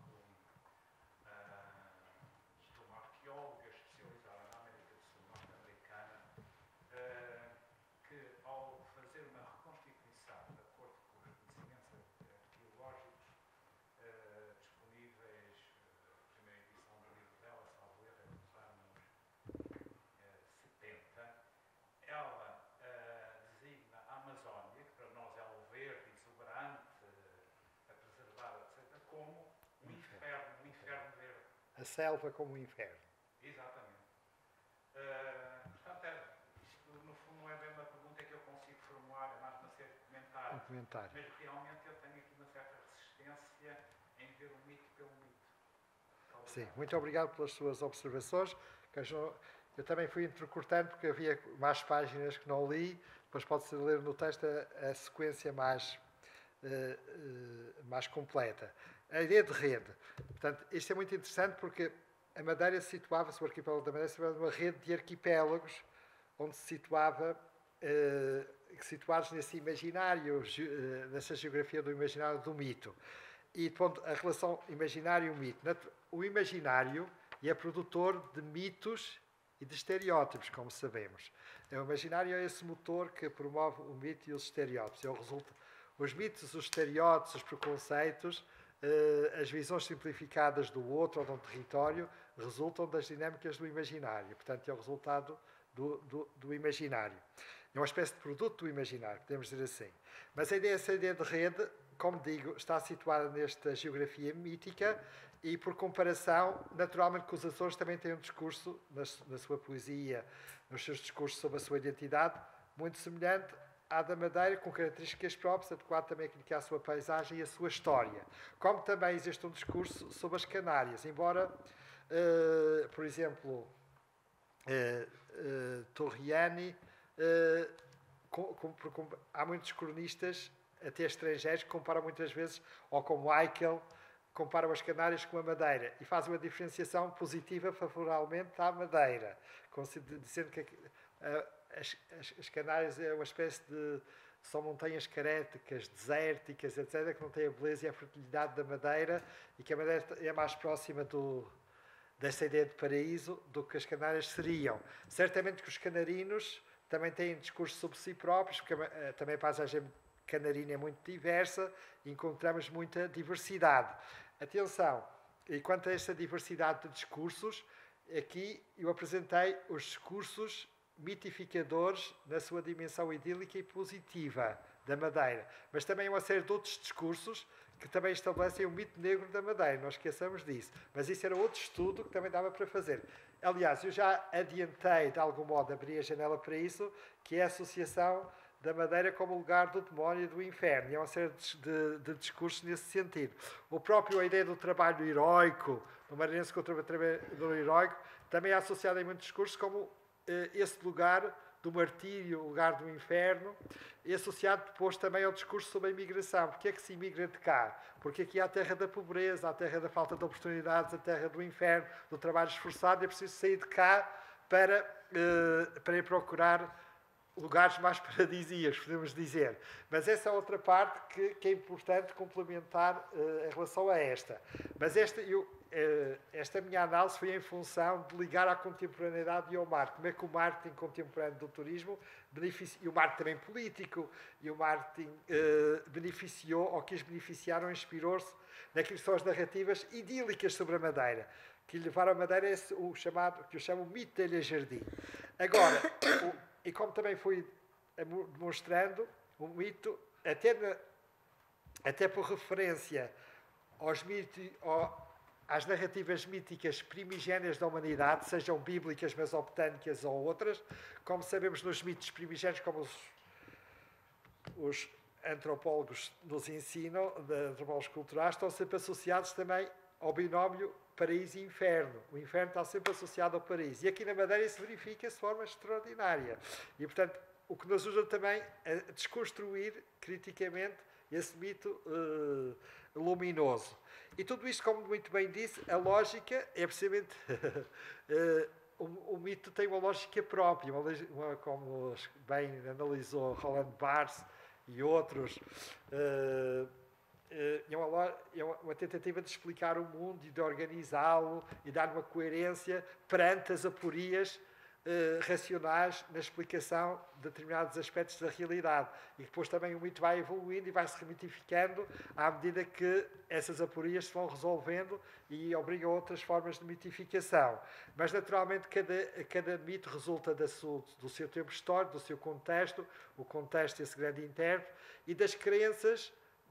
de uma arqueóloga especializada na América do Sul, norte-americana, que ao fazer uma reconstituição, de acordo com os conhecimentos arqueológicos disponíveis, a primeira edição do livro dela, salvo erro, é dos anos 70, ela designa a Amazónia, que para nós é o verde, exuberante, a preservar, etc., como um inferno verde. A selva como um inferno. Exatamente. Portanto, isto no fundo não é bem uma pergunta que eu consigo formular, é mais uma série de comentários. Um comentário. Mas realmente eu tenho aqui uma certa resistência em ver o mito pelo mito. Sim, muito obrigado pelas suas observações. Eu também fui entrecortando porque havia mais páginas que não li, depois pode-se ler no texto a sequência mais completa. A ideia de rede. Portanto, isto é muito interessante porque a Madeira situava-se, o arquipélago da Madeira situava numa rede de arquipélagos onde se situava, situados nesse imaginário, nessa geografia do imaginário do mito. E, ponto, a relação imaginário-mito. O imaginário é produtor de mitos e de estereótipos, como sabemos. O imaginário é esse motor que promove o mito e os estereótipos. Os mitos, os estereótipos, os preconceitos, as visões simplificadas do outro ou de um território resultam das dinâmicas do imaginário. Portanto, é o resultado do imaginário. É uma espécie de produto do imaginário, podemos dizer assim. Mas essa ideia de rede, como digo, está situada nesta geografia mítica e, por comparação, naturalmente que os Açores também têm um discurso, na sua poesia, nos seus discursos sobre a sua identidade, muito semelhante à da Madeira, com características próprias, adequado também àquilo que é a sua paisagem e a sua história. Como também existe um discurso sobre as Canárias, embora, por exemplo, Torriani, há muitos cronistas, até estrangeiros, que comparam muitas vezes, ou como Eichel, comparam as Canárias com a Madeira e fazem uma diferenciação positiva favoravelmente à Madeira, dizendo que as Canárias é uma espécie de... são montanhas caréticas, desérticas, etc., que não têm a beleza e a fertilidade da Madeira e que a Madeira é mais próxima dessa ideia de paraíso do que as Canárias seriam. Certamente que os canarinos também têm discurso sobre si próprios, porque também a paisagem canarina é muito diversa e encontramos muita diversidade. Atenção, e quanto a esta diversidade de discursos, aqui eu apresentei os discursos mitificadores na sua dimensão idílica e positiva da Madeira, mas também uma série de outros discursos que também estabelecem o mito negro da Madeira, não esqueçamos disso. Mas isso era outro estudo que também dava para fazer. Aliás, eu já adiantei, de algum modo, abri a janela para isso, que é a associação da Madeira como lugar do demónio e do inferno. E é uma série de discursos nesse sentido. A ideia do trabalho heroico, do maranhense contra o trabalhador heroico, também é associada em muitos discursos como esse lugar do martírio, o lugar do inferno, e associado depois também ao discurso sobre a imigração. Porquê é que se imigra de cá? Porque aqui há a terra da pobreza, há a terra da falta de oportunidades, a terra do inferno, do trabalho esforçado, e é preciso sair de cá para ir procurar lugares mais paradisíacos, podemos dizer. Mas essa é outra parte que é importante complementar em relação a esta. Mas esta minha análise foi em função de ligar à contemporaneidade e ao marketing. Como é que o marketing contemporâneo do turismo e o marketing também político, e o marketing beneficiou, ou quis beneficiar, ou inspirou-se naquilo que são as narrativas idílicas sobre a Madeira, que levaram a Madeira o chamado, que eu chamo mito da Ilha Jardim. Agora, e como também fui demonstrando, o mito, até por referência às narrativas míticas primigénias da humanidade, sejam bíblicas, mesopotâmicas ou outras, como sabemos nos mitos primigénios, como os antropólogos nos ensinam, antropólogos culturais, estão sempre associados também ao binómio paraíso e inferno. O inferno está sempre associado ao paraíso. E aqui na Madeira isso verifica-se de forma extraordinária. E, portanto, o que nos ajuda também a desconstruir criticamente esse mito luminoso. E tudo isto, como muito bem disse, a lógica é precisamente... o mito tem uma lógica própria, como bem analisou Roland Barthes e outros, é uma tentativa de explicar o mundo e de organizá-lo e dar uma coerência perante as aporias racionais na explicação de determinados aspectos da realidade. E depois também o mito vai evoluindo e vai se remitificando à medida que essas aporias se vão resolvendo e obrigam a outras formas de mitificação. Mas, naturalmente, cada mito resulta do seu tempo histórico, do seu contexto, o contexto desse grande intérprete, e das crenças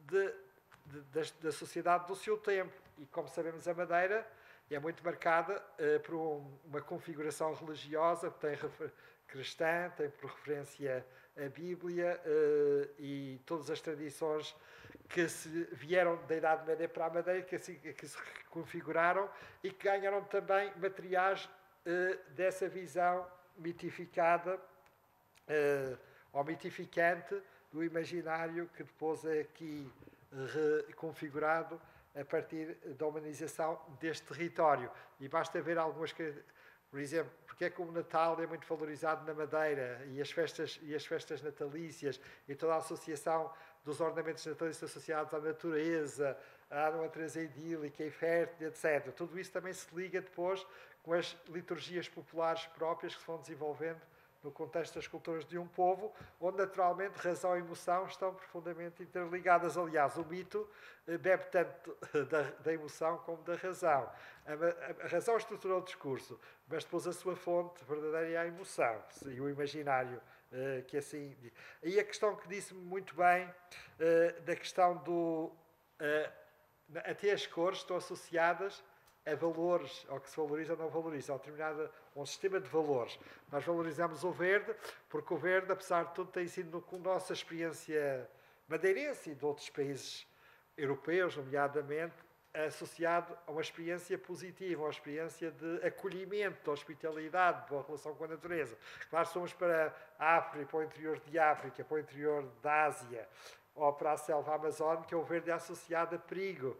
da sociedade do seu tempo. E, como sabemos, a Madeira é muito marcada por uma configuração religiosa cristã, tem por referência a Bíblia e todas as tradições que vieram da Idade Média para a Madeira, que se configuraram e que ganharam também materiais dessa visão mitificada ou mitificante do imaginário que depois é aqui reconfigurado a partir da humanização deste território. E basta ver algumas, por exemplo, porque é que o Natal é muito valorizado na Madeira e as festas natalícias e toda a associação dos ornamentos natalícios associados à natureza, à natureza idílica e fértil, etc. Tudo isso também se liga depois com as liturgias populares próprias que se vão desenvolvendo no contexto das culturas de um povo, onde naturalmente razão e emoção estão profundamente interligadas. Aliás, o mito bebe tanto da emoção como da razão. A razão estruturou o discurso, mas depois a sua fonte verdadeira é a emoção e o imaginário, que assim... E a questão que disse muito bem, da questão do... até as cores estão associadas a valores, ao que se valoriza ou não valoriza, um sistema de valores. Nós valorizamos o verde, porque o verde, apesar de tudo, tem sido, com a nossa experiência madeirense e de outros países europeus, nomeadamente, associado a uma experiência positiva, uma experiência de acolhimento, de hospitalidade, de boa relação com a natureza. Claro, somos para a África, para o interior de África, para o interior da Ásia, ou para a selva amazónica, o verde é associado a perigo,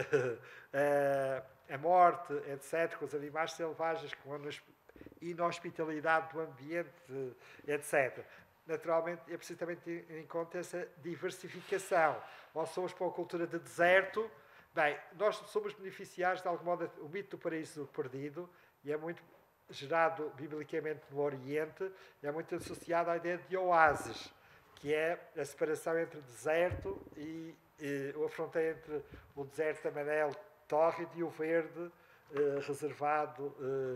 a morte, etc., com os animais selvagens, com a inhospitalidade do ambiente, etc. Naturalmente, é preciso também ter em conta essa diversificação. Ou somos para uma cultura de deserto. Bem, nós somos beneficiários, de algum modo, o mito do paraíso perdido, e é muito gerado biblicamente no Oriente, é muito associado à ideia de oásis, que é a separação entre o deserto e a fronteira entre o deserto amarelo tórrido e o verde reservado,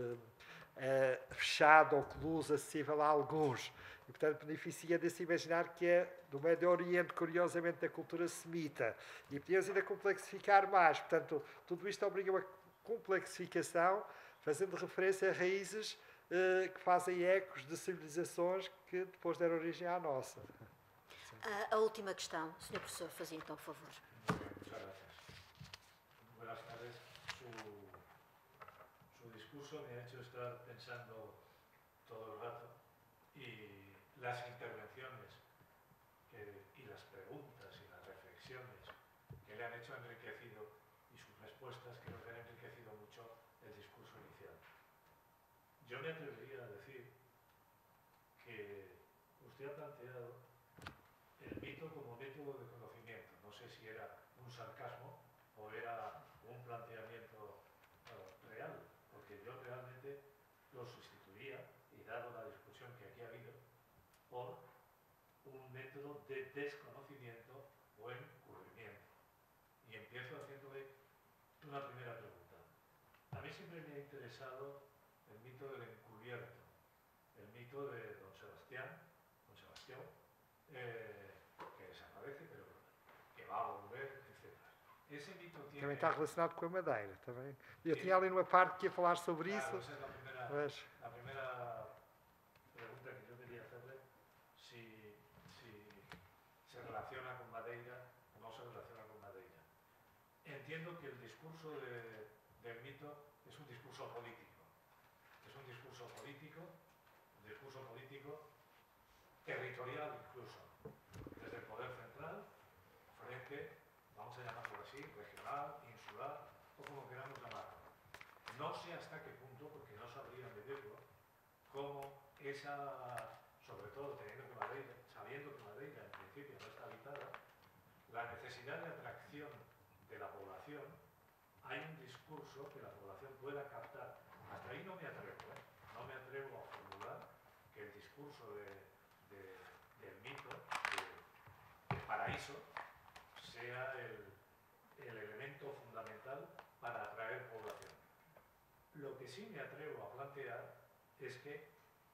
fechado ou close, acessível a alguns. E, portanto, beneficia desse imaginário que é do Médio Oriente, curiosamente, da cultura semita. E podemos ainda complexificar mais. Portanto, tudo isto obriga a uma complexificação, fazendo referência a raízes que fazem ecos de civilizações que depois deram origem à nossa. A última questão, Sr. Professor, fazia então, por favor. Muchas gracias. Buenas tardes. Su discurso me ha hecho estar pensando todo el rato y las intervenciones y las preguntas y las reflexiones que le han hecho han enriquecido y sus respuestas creo que han enriquecido mucho el discurso inicial. Yo me atrevería a decir que usted ha planteado el mito como método de conocimiento. No sé si era un sarcasmo o era un planteamiento real, porque yo realmente lo sustituiría, y dado la discusión que aquí ha habido, por un método de desconocimiento o encubrimiento. Y empiezo haciéndole una primera pregunta. A mí siempre me ha interesado el mito del encubierto, el mito de don Sebastián, que desaparece, pero que va a volver, etc. Esse mito tiene... Também está relacionado com a Madeira. Também. Eu tinha ali uma parte que ia falar sobre claro, isso. Esa es la primera pregunta que yo quería hacerle, si se relaciona con Madeira o no se relaciona con Madeira. Entiendo que el discurso de del mito es un discurso político. Es un discurso político territorial incluso, desde el poder central, frente, vamos a llamarlo así, regional, insular, o como queramos llamarlo. No sé hasta qué punto, porque no sabría medirlo, cómo esa, sobre todo sabiendo que Madeira en principio no está habitada, la necesidad de atracción de la población, hay un discurso que la población pueda captar. Hasta ahí no me atrevo, no me atrevo a formular que el discurso del mito, del paraíso, sea el elemento fundamental para atraer población. Lo que sí me atrevo a plantear es que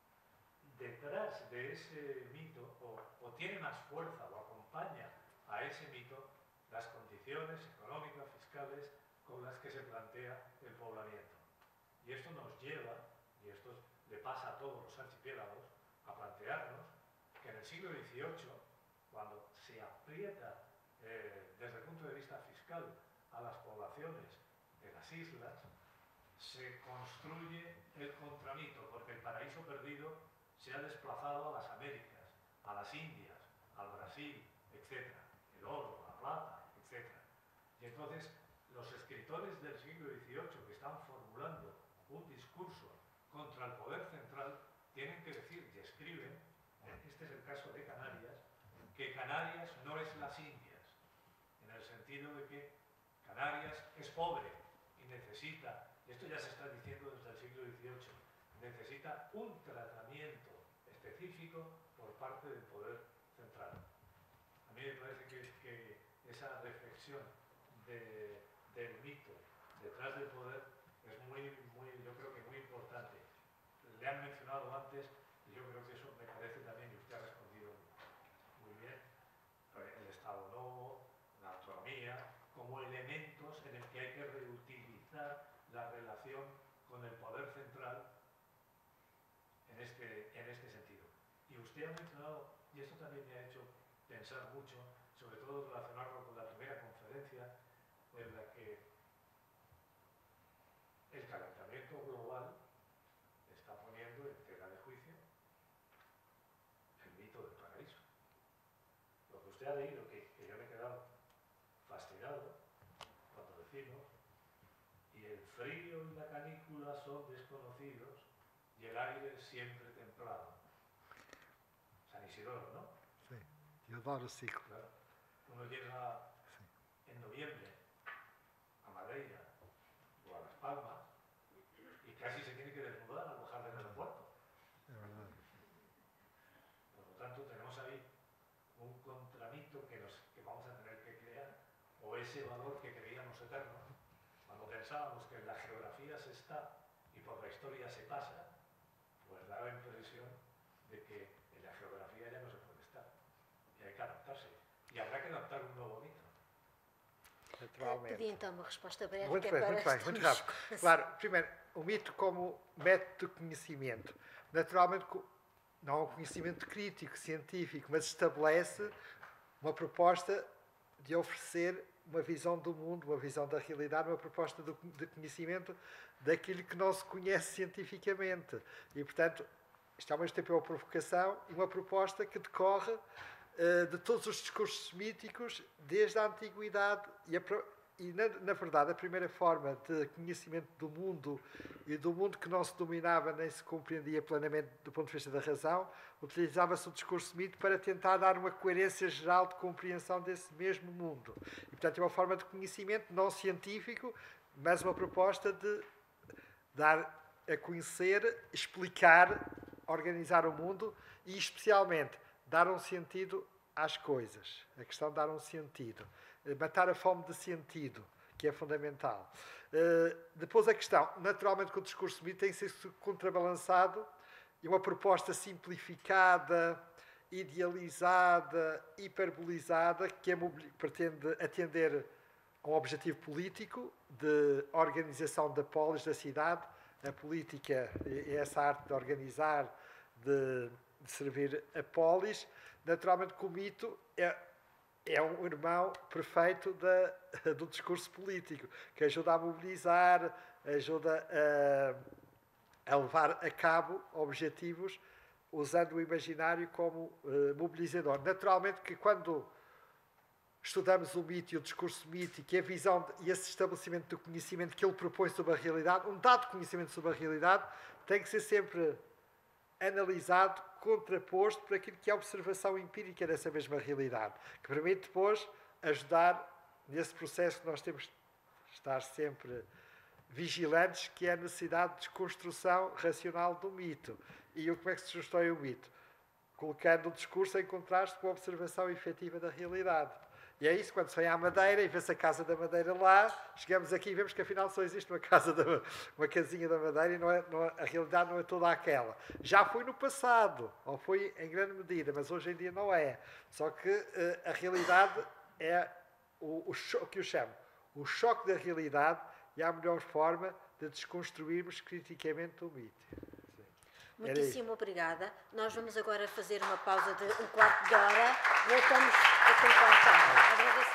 detrás de ese mito, o tiene más fuerza o acompaña a ese mito las condiciones económicas, fiscales, con las que se plantea el poblamiento. Y esto nos lleva, y esto le pasa a todos los archipiélagos, a plantearnos que en el siglo XVIII, cuando se aprieta desde el punto de vista fiscal a las poblaciones de las islas, se construye el contramito, porque el paraíso perdido se ha desplazado a las Américas, a las Indias, al Brasil, etc. El oro, la plata, etc. Y entonces los escritores del siglo XVIII que están formulando un discurso contra el poder central tienen que decir, y escriben, este es el caso de Canarias, que Canarias no es las Indias, en el sentido de que Canarias es pobre y necesita, esto ya se está diciendo desde el siglo XVIII, necesita un tratamiento específico por parte del poder central. A mí me parece que esa reflexión del mito detrás del poder es yo creo que muy importante. Le han mencionado antes, y yo creo que eso me parece también, y usted ha respondido muy bien, el Estado Novo, la autonomía, como elementos en el que hay que reutilizar la relación con el poder central en este sentido. Y usted ha mencionado, y esto también me ha hecho pensar mucho, sobre todo relacionarlo con la primera conferencia, en la que el calentamiento global está poniendo en tela de juicio el mito del paraíso. Lo que usted ha leído, que yo me he quedado fascinado cuando decimos, y el frío y la canícula son desconocidos y el aire siempre templado. San Isidoro, ¿no? Sí, yo adoro o ciclo. Claro. Uno llega en noviembre a Madeira o a Las Palmas y casi se tiene que desnudar al bajar del aeropuerto. Es verdad. Por lo tanto, tenemos ahí un contramito que vamos a tener que crear, o ese valor que creíamos eterno, cuando pensábamos que en la geografía se está y por la historia se pasa, pues da la impresión de que en la geografía ya no se puede estar. E hai que adaptarse. E habrá que adaptar un novo mito. Naturalmente. Pedi então uma resposta breve, Muito que bem, é para muito bem, muito estarmos rápido. quase- Claro, primeiro, o mito como método de conhecimento. Naturalmente, não é um conhecimento crítico, científico, mas estabelece uma proposta de oferecer uma visão do mundo, uma visão da realidade, uma proposta de conhecimento daquilo que não se conhece cientificamente. E, portanto, isto ao mesmo tempo é uma provocação e uma proposta que decorre de todos os discursos míticos desde a antiguidade e na verdade, a primeira forma de conhecimento do mundo e do mundo que não se dominava nem se compreendia plenamente do ponto de vista da razão, utilizava-se o discurso mito para tentar dar uma coerência geral de compreensão desse mesmo mundo. E, portanto, é uma forma de conhecimento não científico, mas uma proposta de dar a conhecer, explicar, organizar o mundo e, especialmente, dar um sentido às coisas. A questão de dar um sentido. Matar a fome de sentido, que é fundamental. Depois a questão, naturalmente, que o discurso mito tem que ser contrabalançado e uma proposta simplificada, idealizada, hiperbolizada, que pretende atender a um objetivo político de organização da polis, da cidade. A política é essa arte de organizar, de servir a polis. Naturalmente que o mito é um irmão perfeito do discurso político, que ajuda a mobilizar, ajuda a levar a cabo objetivos usando o imaginário como mobilizador. Naturalmente que quando estudamos o mito e o discurso mítico e a visão e esse estabelecimento do conhecimento que ele propõe sobre a realidade, um dado conhecimento sobre a realidade tem que ser sempre analisado, contraposto por aquilo que é a observação empírica dessa mesma realidade, que permite depois ajudar nesse processo que nós temos de estar sempre vigilantes, que é a necessidade de desconstrução racional do mito. E como é que se constrói o mito? Colocando o discurso em contraste com a observação efetiva da realidade. E é isso, quando se vem à Madeira e vê-se a Casa da Madeira lá, chegamos aqui e vemos que afinal só existe uma casinha da Madeira e a realidade não é toda aquela. Já foi no passado, ou foi em grande medida, mas hoje em dia não é. Só que a realidade é o que eu chamo o choque da realidade e a melhor forma de desconstruirmos criticamente o mito. Muitíssimo obrigada. Nós vamos agora fazer uma pausa de um quarto de hora. Voltamos a com 4 horas.